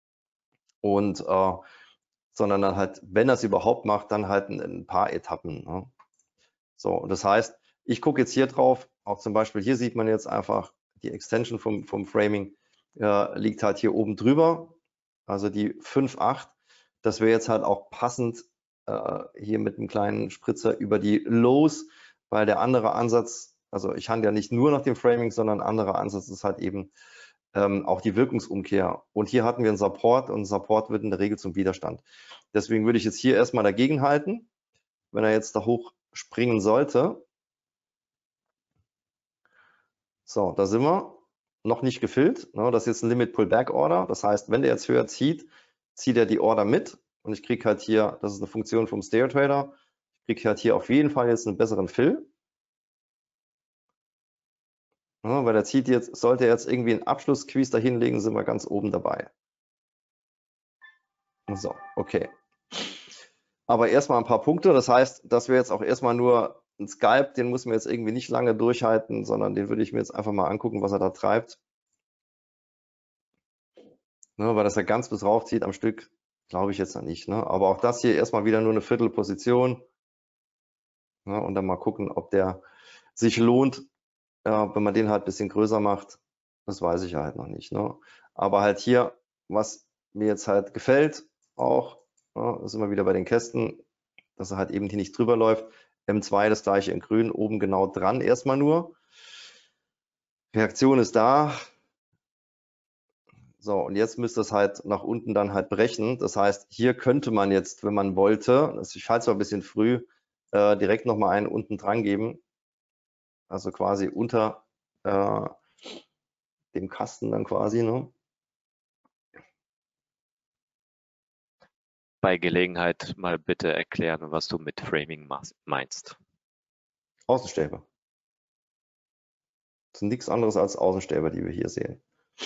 Und äh, sondern dann halt, wenn er es überhaupt macht, dann halt in, in ein paar Etappen. Ne? So, und das heißt, ich gucke jetzt hier drauf, auch zum Beispiel hier sieht man jetzt einfach, die Extension vom, vom Framing äh, liegt halt hier oben drüber, also die fünf Komma acht. Das wäre jetzt halt auch passend äh, hier mit einem kleinen Spritzer über die Lows, weil der andere Ansatz, also ich handle ja nicht nur nach dem Framing, sondern ein anderer Ansatz ist halt eben ähm, auch die Wirkungsumkehr. Und hier hatten wir einen Support und Support wird in der Regel zum Widerstand. Deswegen würde ich jetzt hier erstmal dagegen halten, wenn er jetzt da hoch springen sollte. So, da sind wir. Noch nicht gefüllt. Ne? Das ist jetzt ein Limit Pullback Order. Das heißt, wenn der jetzt höher zieht, zieht er die Order mit. Und ich kriege halt hier, das ist eine Funktion vom Stereo Trader, ich kriege halt hier auf jeden Fall jetzt einen besseren Fill. Ja, weil der zieht jetzt, sollte er jetzt irgendwie einen Abschluss-Squeeze da hinlegen, sind wir ganz oben dabei. So, okay. Aber erstmal ein paar Punkte. Das heißt, dass wir jetzt auch erstmal nur ein Scalp, den muss man jetzt irgendwie nicht lange durchhalten, sondern den würde ich mir jetzt einfach mal angucken, was er da treibt. Ne, weil das ja ganz bis rauf zieht am Stück, glaube ich jetzt noch nicht. Ne? Aber auch das hier erstmal wieder nur eine Viertelposition. Ne? Und dann mal gucken, ob der sich lohnt, ja, wenn man den halt ein bisschen größer macht. Das weiß ich halt noch nicht. Ne? Aber halt hier, was mir jetzt halt gefällt, auch, ja, ist immer wieder bei den Kästen, dass er halt eben hier nicht drüber läuft. M zwei das gleiche in grün, oben genau dran erstmal nur. Reaktion ist da. So, und jetzt müsste es halt nach unten dann halt brechen. Das heißt, hier könnte man jetzt, wenn man wollte, ich halte es zwar ein bisschen früh, äh, direkt nochmal einen unten dran geben. Also quasi unter äh, dem Kasten dann quasi. Ne? Bei Gelegenheit mal bitte erklären, was du mit Framing meinst. Außenstäbe. Das sind nichts anderes als Außenstäbe, die wir hier sehen.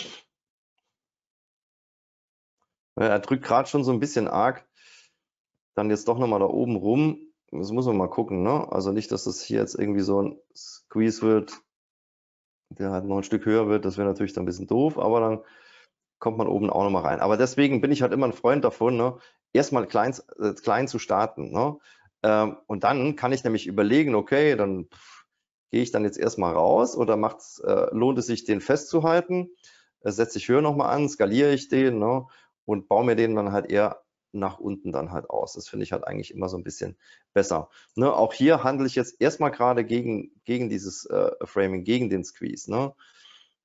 Er drückt gerade schon so ein bisschen arg. Dann jetzt doch nochmal da oben rum. Das muss man mal gucken. Ne? Also nicht, dass das hier jetzt irgendwie so ein Squeeze wird, der halt noch ein Stück höher wird. Das wäre natürlich dann ein bisschen doof, aber dann kommt man oben auch nochmal rein. Aber deswegen bin ich halt immer ein Freund davon, ne? erstmal klein, äh, klein zu starten. Ne? Ähm, und dann kann ich nämlich überlegen, okay, dann gehe ich dann jetzt erstmal raus oder macht's, äh, lohnt es sich, den festzuhalten? Äh, setze ich höher nochmal an, skaliere ich den, ne? Und baue mir den dann halt eher nach unten dann halt aus. Das finde ich halt eigentlich immer so ein bisschen besser. Ne? Auch hier handle ich jetzt erstmal gerade gegen, gegen dieses äh, Framing, gegen den Squeeze. Ne?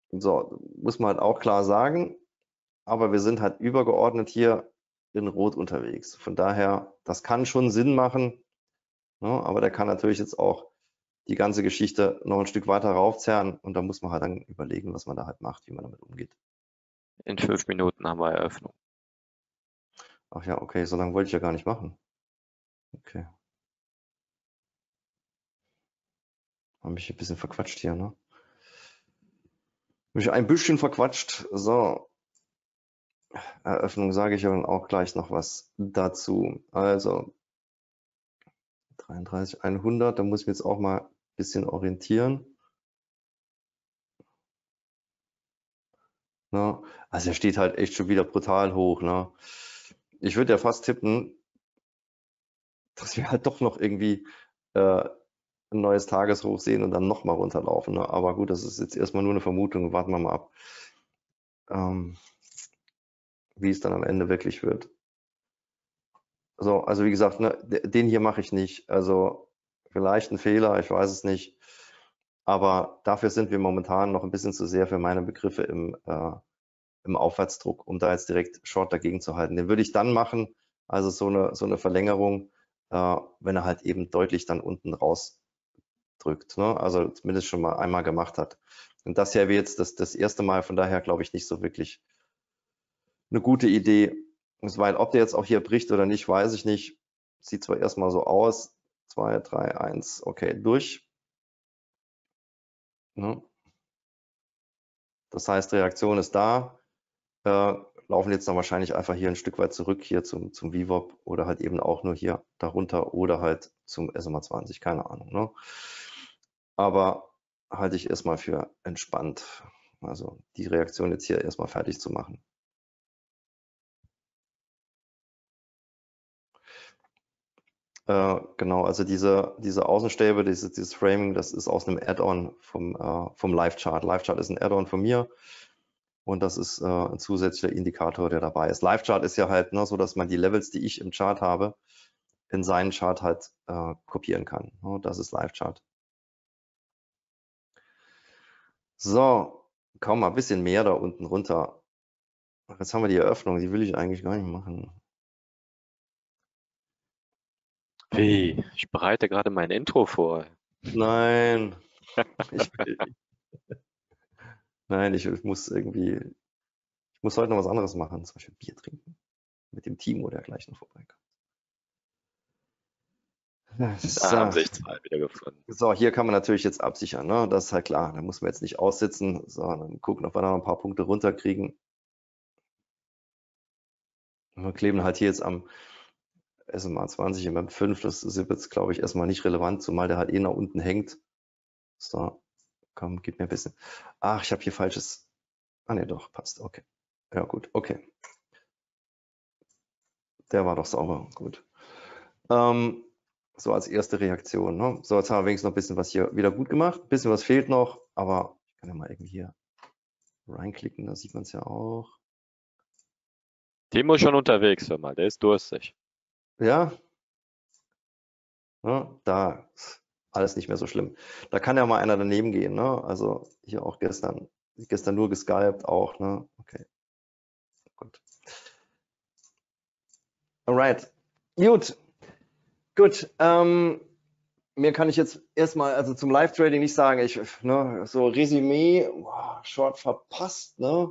So, muss man halt auch klar sagen, aber wir sind halt übergeordnet hier in Rot unterwegs. Von daher, das kann schon Sinn machen, ne? Aber der kann natürlich jetzt auch die ganze Geschichte noch ein Stück weiter raufzerren und da muss man halt dann überlegen, was man da halt macht, wie man damit umgeht. In fünf Minuten haben wir Eröffnung. Ach ja, okay, so lange wollte ich ja gar nicht machen. Okay. Habe mich ein bisschen verquatscht hier, ne? Mich ein bisschen verquatscht. So, Eröffnung sage ich ja dann auch gleich noch was dazu. Also dreiunddreißig hundert, da muss ich mich jetzt auch mal ein bisschen orientieren. Ne? Also er steht halt echt schon wieder brutal hoch. Ne? Ich würde ja fast tippen, dass wir halt doch noch irgendwie äh, ein neues Tageshoch sehen und dann nochmal runterlaufen. Ne? Aber gut, das ist jetzt erstmal nur eine Vermutung. Warten wir mal ab, ähm, wie es dann am Ende wirklich wird. So, also wie gesagt, ne, den hier mache ich nicht. Also vielleicht ein Fehler, ich weiß es nicht. Aber dafür sind wir momentan noch ein bisschen zu sehr für meine Begriffe im, äh, im Aufwärtsdruck, um da jetzt direkt Short dagegen zu halten. Den würde ich dann machen, also so eine, so eine Verlängerung, äh, wenn er halt eben deutlich dann unten rausdrückt. Ne? Also zumindest schon mal einmal gemacht hat. Und das hier wäre jetzt das, das erste Mal, von daher glaube ich nicht so wirklich eine gute Idee. Weil ob der jetzt auch hier bricht oder nicht, weiß ich nicht. Sieht zwar erstmal so aus. zwei, drei, eins, okay, durch. Ne? Das heißt, Reaktion ist da. Äh, laufen jetzt dann wahrscheinlich einfach hier ein Stück weit zurück hier zum, zum V WAP oder halt eben auch nur hier darunter oder halt zum S M A zwanzig, keine Ahnung. Ne? Aber halte ich erstmal für entspannt. Also die Reaktion jetzt hier erstmal fertig zu machen. Äh, genau, also diese, diese Außenstäbe, dieses, dieses Framing, das ist aus einem Add-on vom, äh, vom Live-Chart. Live-Chart ist ein Add-on von mir und das ist äh, ein zusätzlicher Indikator, der dabei ist. Live-Chart ist ja halt ne, so, dass man die Levels, die ich im Chart habe, in seinen Chart halt äh, kopieren kann. Ne? Das ist Live-Chart. So, kaum mal ein bisschen mehr da unten runter. Jetzt haben wir die Eröffnung, die will ich eigentlich gar nicht machen. Wie? Ich bereite gerade mein Intro vor. Nein, ich will nicht. Nein, ich, ich muss irgendwie, ich muss heute noch was anderes machen, zum Beispiel Bier trinken. Mit dem Timo, der gleich noch vorbeikommt. Da haben So. sich zwei wieder gefunden. So, hier kann man natürlich jetzt absichern, ne? Das ist halt klar. Da muss man jetzt nicht aussitzen, sondern gucken, ob wir noch ein paar Punkte runterkriegen. Wir kleben halt hier jetzt am S M A zwanzig im M fünf. Das ist jetzt, glaube ich, erstmal nicht relevant, zumal der halt eh nach unten hängt. So, komm, gib mir ein bisschen. Ach, ich habe hier falsches. Ah, ne, doch, passt. Okay. Ja, gut, okay. Der war doch sauber. Gut. Ähm, so als erste Reaktion. Ne? So, jetzt haben wir wenigstens noch ein bisschen was hier wieder gut gemacht. Ein bisschen was fehlt noch, aber ich kann ja mal irgendwie hier reinklicken, da sieht man es ja auch. Timo ist schon unterwegs, hör mal, der ist durstig. Ja, ne? Da ist alles nicht mehr so schlimm. Da kann ja mal einer daneben gehen. Ne? Also hier auch gestern, gestern nur gescalpt auch. Ne? Okay, gut. Alright, gut, gut. Ähm, mehr kann ich jetzt erstmal, also zum Live-Trading nicht sagen. Ich, ne, so Resümee, boah, Short verpasst, ne?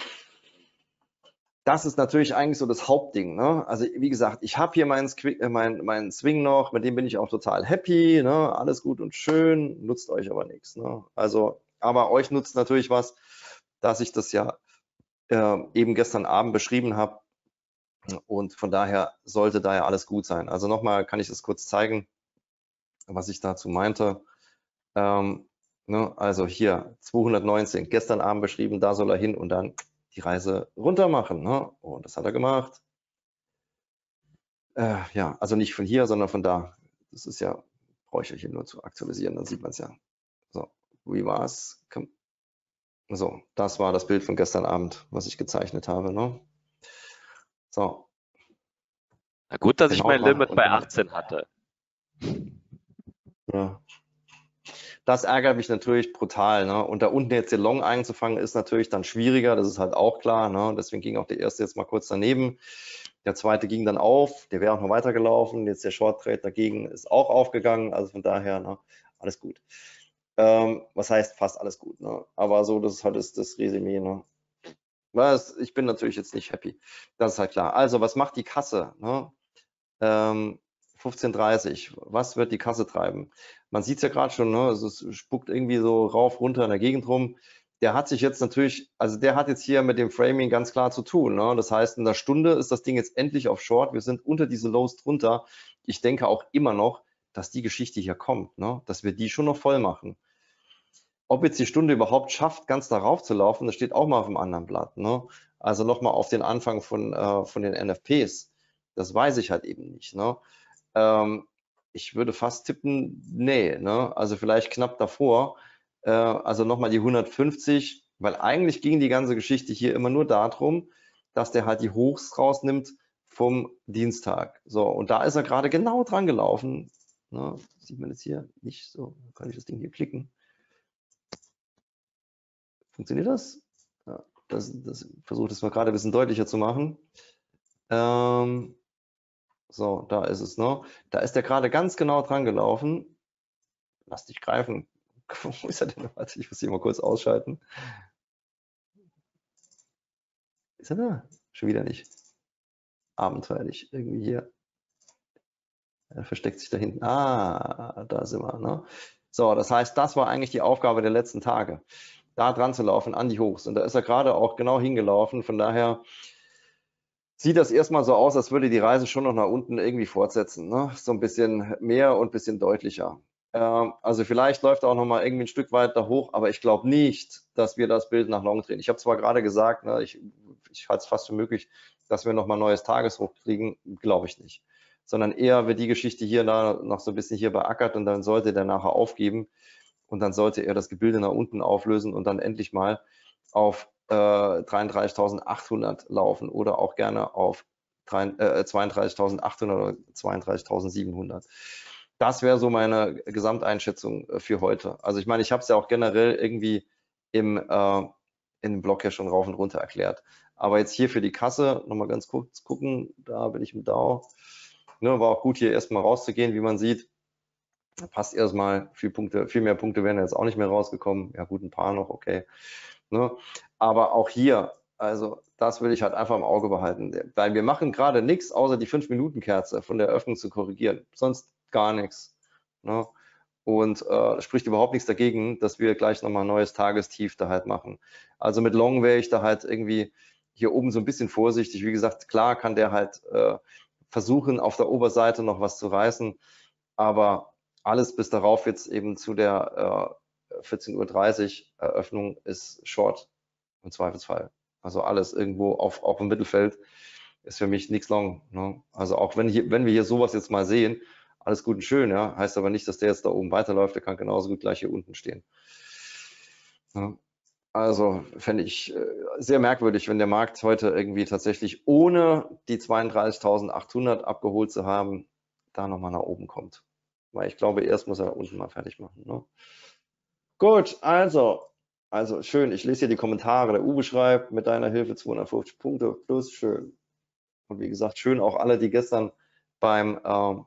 Das ist natürlich eigentlich so das Hauptding. Ne? Also wie gesagt, ich habe hier meinen, meinen, meinen Swing noch, mit dem bin ich auch total happy. Ne? Alles gut und schön, nutzt euch aber nichts. Ne? Also, aber euch nutzt natürlich was, dass ich das ja äh, eben gestern Abend beschrieben habe. Und von daher sollte da ja alles gut sein. Also nochmal kann ich das kurz zeigen, was ich dazu meinte. Ähm, ne? Also hier zweihundertneunzehn, gestern Abend beschrieben, da soll er hin und dann die Reise runter machen. Ne? Und das hat er gemacht. Äh, ja, also nicht von hier, sondern von da. Das ist ja, brauche ich ja hier nur zu aktualisieren, dann sieht man es ja. So, wie war es? So, das war das Bild von gestern Abend, was ich gezeichnet habe. Ne? So. Na gut, dass ich Genau, mein war Limit und bei dann, achtzehn hatte. ja. Das ärgert mich natürlich brutal. Ne? Und da unten jetzt den Long einzufangen, ist natürlich dann schwieriger. Das ist halt auch klar. Ne? Deswegen ging auch der erste jetzt mal kurz daneben. Der zweite ging dann auf. Der wäre auch noch weitergelaufen. Jetzt der Short Trade dagegen ist auch aufgegangen. Also von daher, ne? Alles gut. Ähm, was heißt fast alles gut? Ne? Aber so, das ist halt das, das Resümee. Ne? Was, ich bin natürlich jetzt nicht happy. Das ist halt klar. Also, was macht die Kasse? Ne? Ähm, fünfzehn dreißig. Was wird die Kasse treiben? Man sieht es ja gerade schon, ne? Also es spuckt irgendwie so rauf, runter in der Gegend rum. Der hat sich jetzt natürlich, also der hat jetzt hier mit dem Framing ganz klar zu tun. Ne? Das heißt, in der Stunde ist das Ding jetzt endlich auf Short. Wir sind unter diese Lows drunter. Ich denke auch immer noch, dass die Geschichte hier kommt, ne? Dass wir die schon noch voll machen. Ob jetzt die Stunde überhaupt schafft, ganz darauf zu laufen, das steht auch mal auf dem anderen Blatt. Ne? Also nochmal auf den Anfang von, äh, von den N F Ps. Das weiß ich halt eben nicht. Ne? Ähm, ich würde fast tippen, nee. Ne? Also vielleicht knapp davor. Äh, also nochmal die hundertfünfzig, weil eigentlich ging die ganze Geschichte hier immer nur darum, dass der halt die Hochs rausnimmt vom Dienstag. So, und da ist er gerade genau dran gelaufen. Ne? Sieht man jetzt hier nicht so. Kann ich das Ding hier klicken? Funktioniert das? Ja, das, das versuche das mal gerade ein bisschen deutlicher zu machen. Ähm, so, da ist es, ne? Da ist der gerade ganz genau dran gelaufen. Lass dich greifen. Wo ist er denn? Warte, ich muss hier mal kurz ausschalten. Ist er da? Schon wieder nicht. Abenteuerlich. Irgendwie hier. Er versteckt sich da hinten. Ah, da sind wir, ne? So, das heißt, das war eigentlich die Aufgabe der letzten Tage. Da dran zu laufen, an die Hochs. Und da ist er gerade auch genau hingelaufen. Von daher sieht das erstmal so aus, als würde die Reise schon noch nach unten irgendwie fortsetzen. Ne? So ein bisschen mehr und ein bisschen deutlicher. Ähm, also vielleicht läuft er auch noch mal irgendwie ein Stück weiter hoch, aber ich glaube nicht, dass wir das Bild nach Long drehen. Ich habe zwar gerade gesagt, ne, ich, ich halte es fast für möglich, dass wir noch mal ein neues Tageshoch kriegen, glaube ich nicht. Sondern eher wird die Geschichte hier da noch so ein bisschen hier beackert und dann sollte der nachher aufgeben und dann sollte er das Gebilde nach unten auflösen und dann endlich mal auf äh, dreiunddreißigtausendachthundert laufen oder auch gerne auf äh, zweiunddreißigtausendachthundert oder zweiunddreißigtausendsiebenhundert. Das wäre so meine Gesamteinschätzung für heute. Also ich meine, ich habe es ja auch generell irgendwie im, äh, im Blog ja schon rauf und runter erklärt. Aber jetzt hier für die Kasse, nochmal ganz kurz gucken, da bin ich im D A O. Ne, war auch gut, hier erstmal rauszugehen, wie man sieht. Passt erstmal, viel Punkte, viel mehr Punkte wären jetzt auch nicht mehr rausgekommen. Ja gut, ein paar noch, okay. Ne? Aber auch hier, also das will ich halt einfach im Auge behalten, weil wir machen gerade nichts, außer die fünf Minuten Kerze von der Öffnung zu korrigieren. Sonst gar nichts. Ne? Und äh, spricht überhaupt nichts dagegen, dass wir gleich nochmal ein neues Tagestief da halt machen. Also mit Long wäre ich da halt irgendwie hier oben so ein bisschen vorsichtig. Wie gesagt, klar kann der halt äh, versuchen, auf der Oberseite noch was zu reißen, aber alles bis darauf jetzt eben zu der äh, vierzehn Uhr dreißig Eröffnung ist Short im Zweifelsfall. Also alles irgendwo auf, auf dem Mittelfeld ist für mich nichts Long. Ne? Also auch wenn, hier, wenn wir hier sowas jetzt mal sehen, alles gut und schön, ja, heißt aber nicht, dass der jetzt da oben weiterläuft, der kann genauso gut gleich hier unten stehen. Ja. Also fände ich äh, sehr merkwürdig, wenn der Markt heute irgendwie tatsächlich ohne die zweiunddreißigtausendachthundert abgeholt zu haben, da nochmal nach oben kommt. Weil ich glaube, erst muss er unten mal fertig machen. Ne? Gut, also, also schön. Ich lese hier die Kommentare. Der Uwe schreibt, mit deiner Hilfe zweihundertfünfzig Punkte plus, schön. Und wie gesagt, schön auch alle, die gestern beim ähm,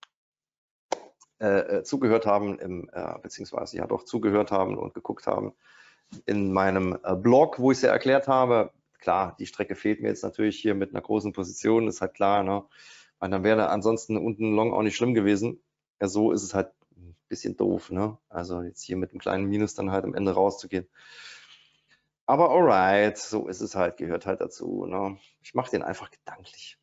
äh, zugehört haben, im, äh, beziehungsweise ja doch zugehört haben und geguckt haben in meinem äh, Blog, wo ich es ja erklärt habe. Klar, die Strecke fehlt mir jetzt natürlich hier mit einer großen Position, ist halt klar. Ne? Und dann wäre ansonsten unten Long auch nicht schlimm gewesen. Ja, so ist es halt ein bisschen doof. Ne? Also jetzt hier mit einem kleinen Minus dann halt am Ende rauszugehen. Aber alright, so ist es halt, gehört halt dazu. Ne? Ich mache den einfach gedanklich.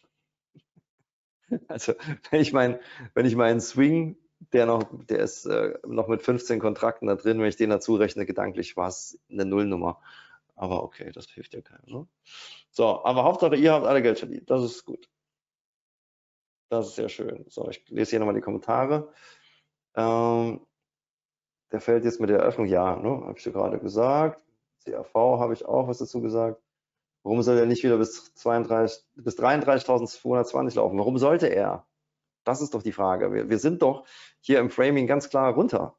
Also wenn ich mein, wenn ich meinen Swing, der noch, der ist äh, noch mit fünfzehn Kontrakten da drin, wenn ich den dazu rechne, gedanklich war es eine Nullnummer. Aber okay, das hilft ja keinem. Ne? So, aber Hauptsache, ihr habt alle Geld verdient. Das ist gut. Das ist sehr schön. So, ich lese hier nochmal die Kommentare. Ähm, der fällt jetzt mit der Eröffnung, ja, ne, habe ich ja gerade gesagt. C A V habe ich auch was dazu gesagt. Warum soll er nicht wieder bis, zweiunddreißig, bis dreiunddreißigtausendzweihundertzwanzig laufen? Warum sollte er? Das ist doch die Frage. Wir, wir sind doch hier im Framing ganz klar runter.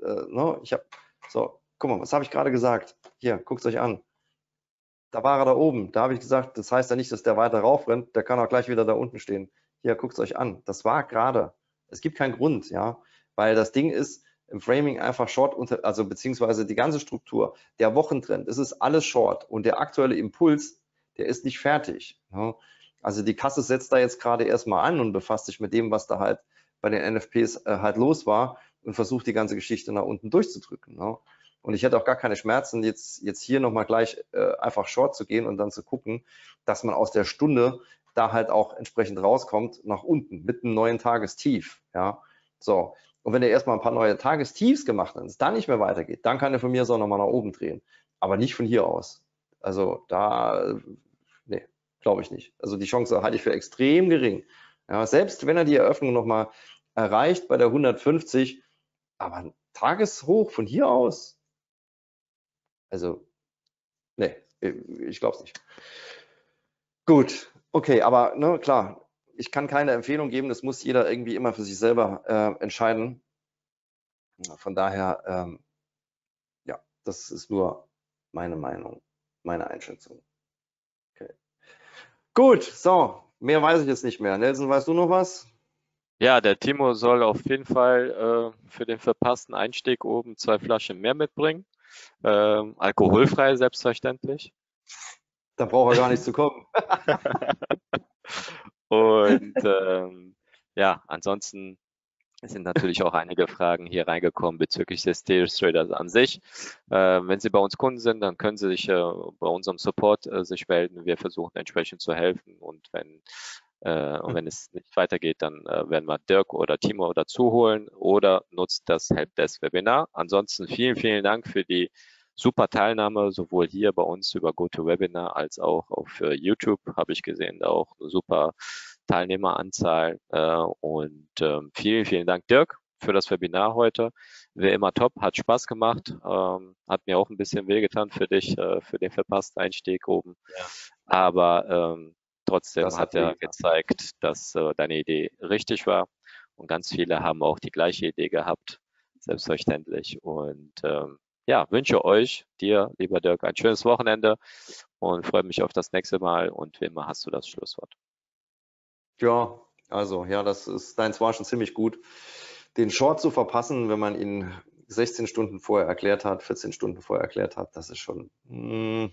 äh, ne, ich habe, so, guck mal, was habe ich gerade gesagt? Hier, guckt es euch an. Da war er da oben. Da habe ich gesagt, das heißt ja nicht, dass der weiter rauf rennt. Der kann auch gleich wieder da unten stehen. Hier, guckt es euch an. Das war gerade. Es gibt keinen Grund, ja, weil das Ding ist im Framing einfach Short, unter, also beziehungsweise die ganze Struktur, der Wochentrend, es ist alles Short und der aktuelle Impuls, der ist nicht fertig. Ja. Also die Kasse setzt da jetzt gerade erstmal an und befasst sich mit dem, was da halt bei den N F Ps äh, halt los war und versucht die ganze Geschichte nach unten durchzudrücken. Ne? Und ich hätte auch gar keine Schmerzen, jetzt, jetzt hier nochmal gleich äh, einfach Short zu gehen und dann zu gucken, dass man aus der Stunde da halt auch entsprechend rauskommt nach unten mit einem neuen Tagestief. Ja, so. Und wenn er erstmal ein paar neue Tagestiefs gemacht hat, es dann nicht mehr weitergeht, dann kann er von mir so nochmal nach oben drehen. Aber nicht von hier aus. Also da, nee, glaube ich nicht. Also die Chance halte ich für extrem gering. Ja, selbst wenn er die Eröffnung nochmal erreicht bei der hundertfünfzig, aber ein Tageshoch von hier aus, also, nee, ich glaube es nicht. Gut, okay, aber ne, klar, ich kann keine Empfehlung geben, das muss jeder irgendwie immer für sich selber äh, entscheiden. Von daher, ähm, ja, das ist nur meine Meinung, meine Einschätzung. Okay. Gut, so, mehr weiß ich jetzt nicht mehr. Nelson, weißt du noch was? Ja, der Timo soll auf jeden Fall äh, für den verpassten Einstieg oben zwei Flaschen mehr mitbringen. Ähm, alkoholfrei selbstverständlich. Da braucht er gar nicht zu kommen. Und ähm, ja, ansonsten sind natürlich auch einige Fragen hier reingekommen bezüglich des Stealth Traders an sich. Äh, wenn Sie bei uns Kunden sind, dann können Sie sich äh, bei unserem Support äh, sich melden. Wir versuchen entsprechend zu helfen und wenn äh, und wenn es nicht weitergeht, dann äh, werden wir Dirk oder Timo dazu holen oder nutzt das Helpdesk Webinar. Ansonsten vielen, vielen Dank für die super Teilnahme, sowohl hier bei uns über GoToWebinar als auch auf YouTube, habe ich gesehen, auch eine super Teilnehmeranzahl. Äh, und ähm, vielen, vielen Dank, Dirk, für das Webinar heute. Wäre immer top, hat Spaß gemacht, ähm, hat mir auch ein bisschen wehgetan für dich, äh, für den verpassten Einstieg oben. Ja. Aber ähm, trotzdem das hat er gezeigt, dass äh, deine Idee richtig war. Und ganz viele haben auch die gleiche Idee gehabt, selbstverständlich. Und ähm, ja, wünsche euch, dir, lieber Dirk, ein schönes Wochenende und freue mich auf das nächste Mal. Und wie immer hast du das Schlusswort. Ja, also ja, das ist, deins war schon ziemlich gut. Den Short zu verpassen, wenn man ihn sechzehn Stunden vorher erklärt hat, vierzehn Stunden vorher erklärt hat, das ist schon, mh,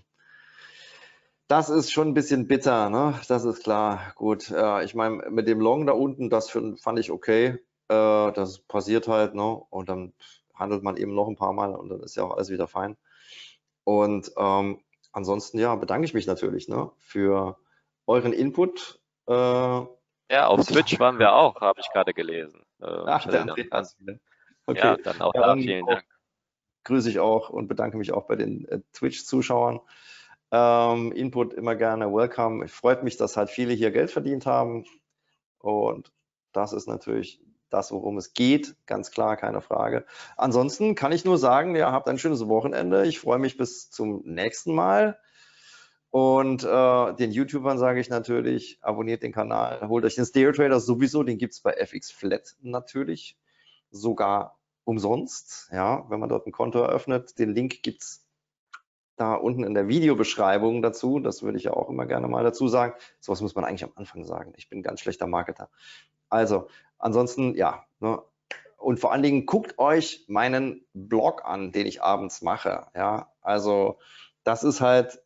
das ist schon ein bisschen bitter, ne? Das ist klar. Gut, äh, ich meine, mit dem Long da unten, das fand ich okay. Äh, das passiert halt, ne? Und dann handelt man eben noch ein paar Mal und dann ist ja auch alles wieder fein. Und ähm, ansonsten, ja, bedanke ich mich natürlich, ne, für euren Input. Äh, ja, auf Twitch waren wir auch, habe ich gerade gelesen. Äh, Ach, der Andreas. Okay. Ja, dann auch ja, da vielen Dank. Grüße ich auch und bedanke mich auch bei den äh, Twitch-Zuschauern. Ähm, Input immer gerne welcome. Ich freut mich, dass halt viele hier Geld verdient haben. Und das ist natürlich das, worum es geht. Ganz klar, keine Frage. Ansonsten kann ich nur sagen, ja, habt ein schönes Wochenende. Ich freue mich bis zum nächsten Mal. Und äh, den YouTubern sage ich natürlich, abonniert den Kanal, holt euch den Stereo Trader sowieso, den gibt es bei F X Flat natürlich, sogar umsonst, ja, wenn man dort ein Konto eröffnet. Den Link gibt es da unten in der Videobeschreibung dazu, das würde ich ja auch immer gerne mal dazu sagen. Sowas muss man eigentlich am Anfang sagen, ich bin ein ganz schlechter Marketer. Also, ansonsten, ja, ne? Und vor allen Dingen guckt euch meinen Blog an, den ich abends mache, ja, also das ist halt,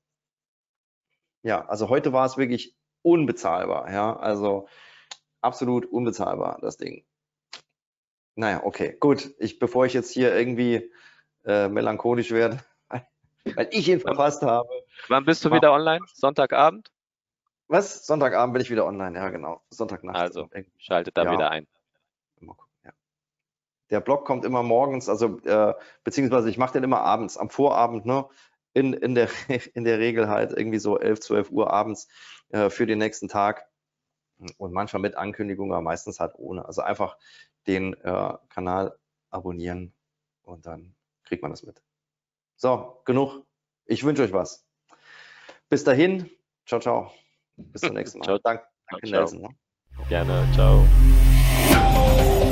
ja, also heute war es wirklich unbezahlbar, ja, also absolut unbezahlbar, das Ding. Naja, okay, gut, ich, bevor ich jetzt hier irgendwie äh, melancholisch werde, weil ich ihn verpasst habe. Wann bist du wieder online? Sonntagabend? Was? Sonntagabend bin ich wieder online, ja genau, Sonntagnacht. Also, schaltet da ja. wieder ein. Ja. Der Blog kommt immer morgens, also äh, beziehungsweise ich mache den immer abends, am Vorabend, ne? In, in, der, in der Regel halt irgendwie so elf, zwölf Uhr abends äh, für den nächsten Tag und manchmal mit Ankündigung, aber meistens halt ohne. Also einfach den äh, Kanal abonnieren und dann kriegt man das mit. So, genug. Ich wünsche euch was. Bis dahin. Ciao, ciao. Bis zum nächsten Mal. Ciao. Dank, danke, ciao. Nelson. Ne? Gerne. Ciao.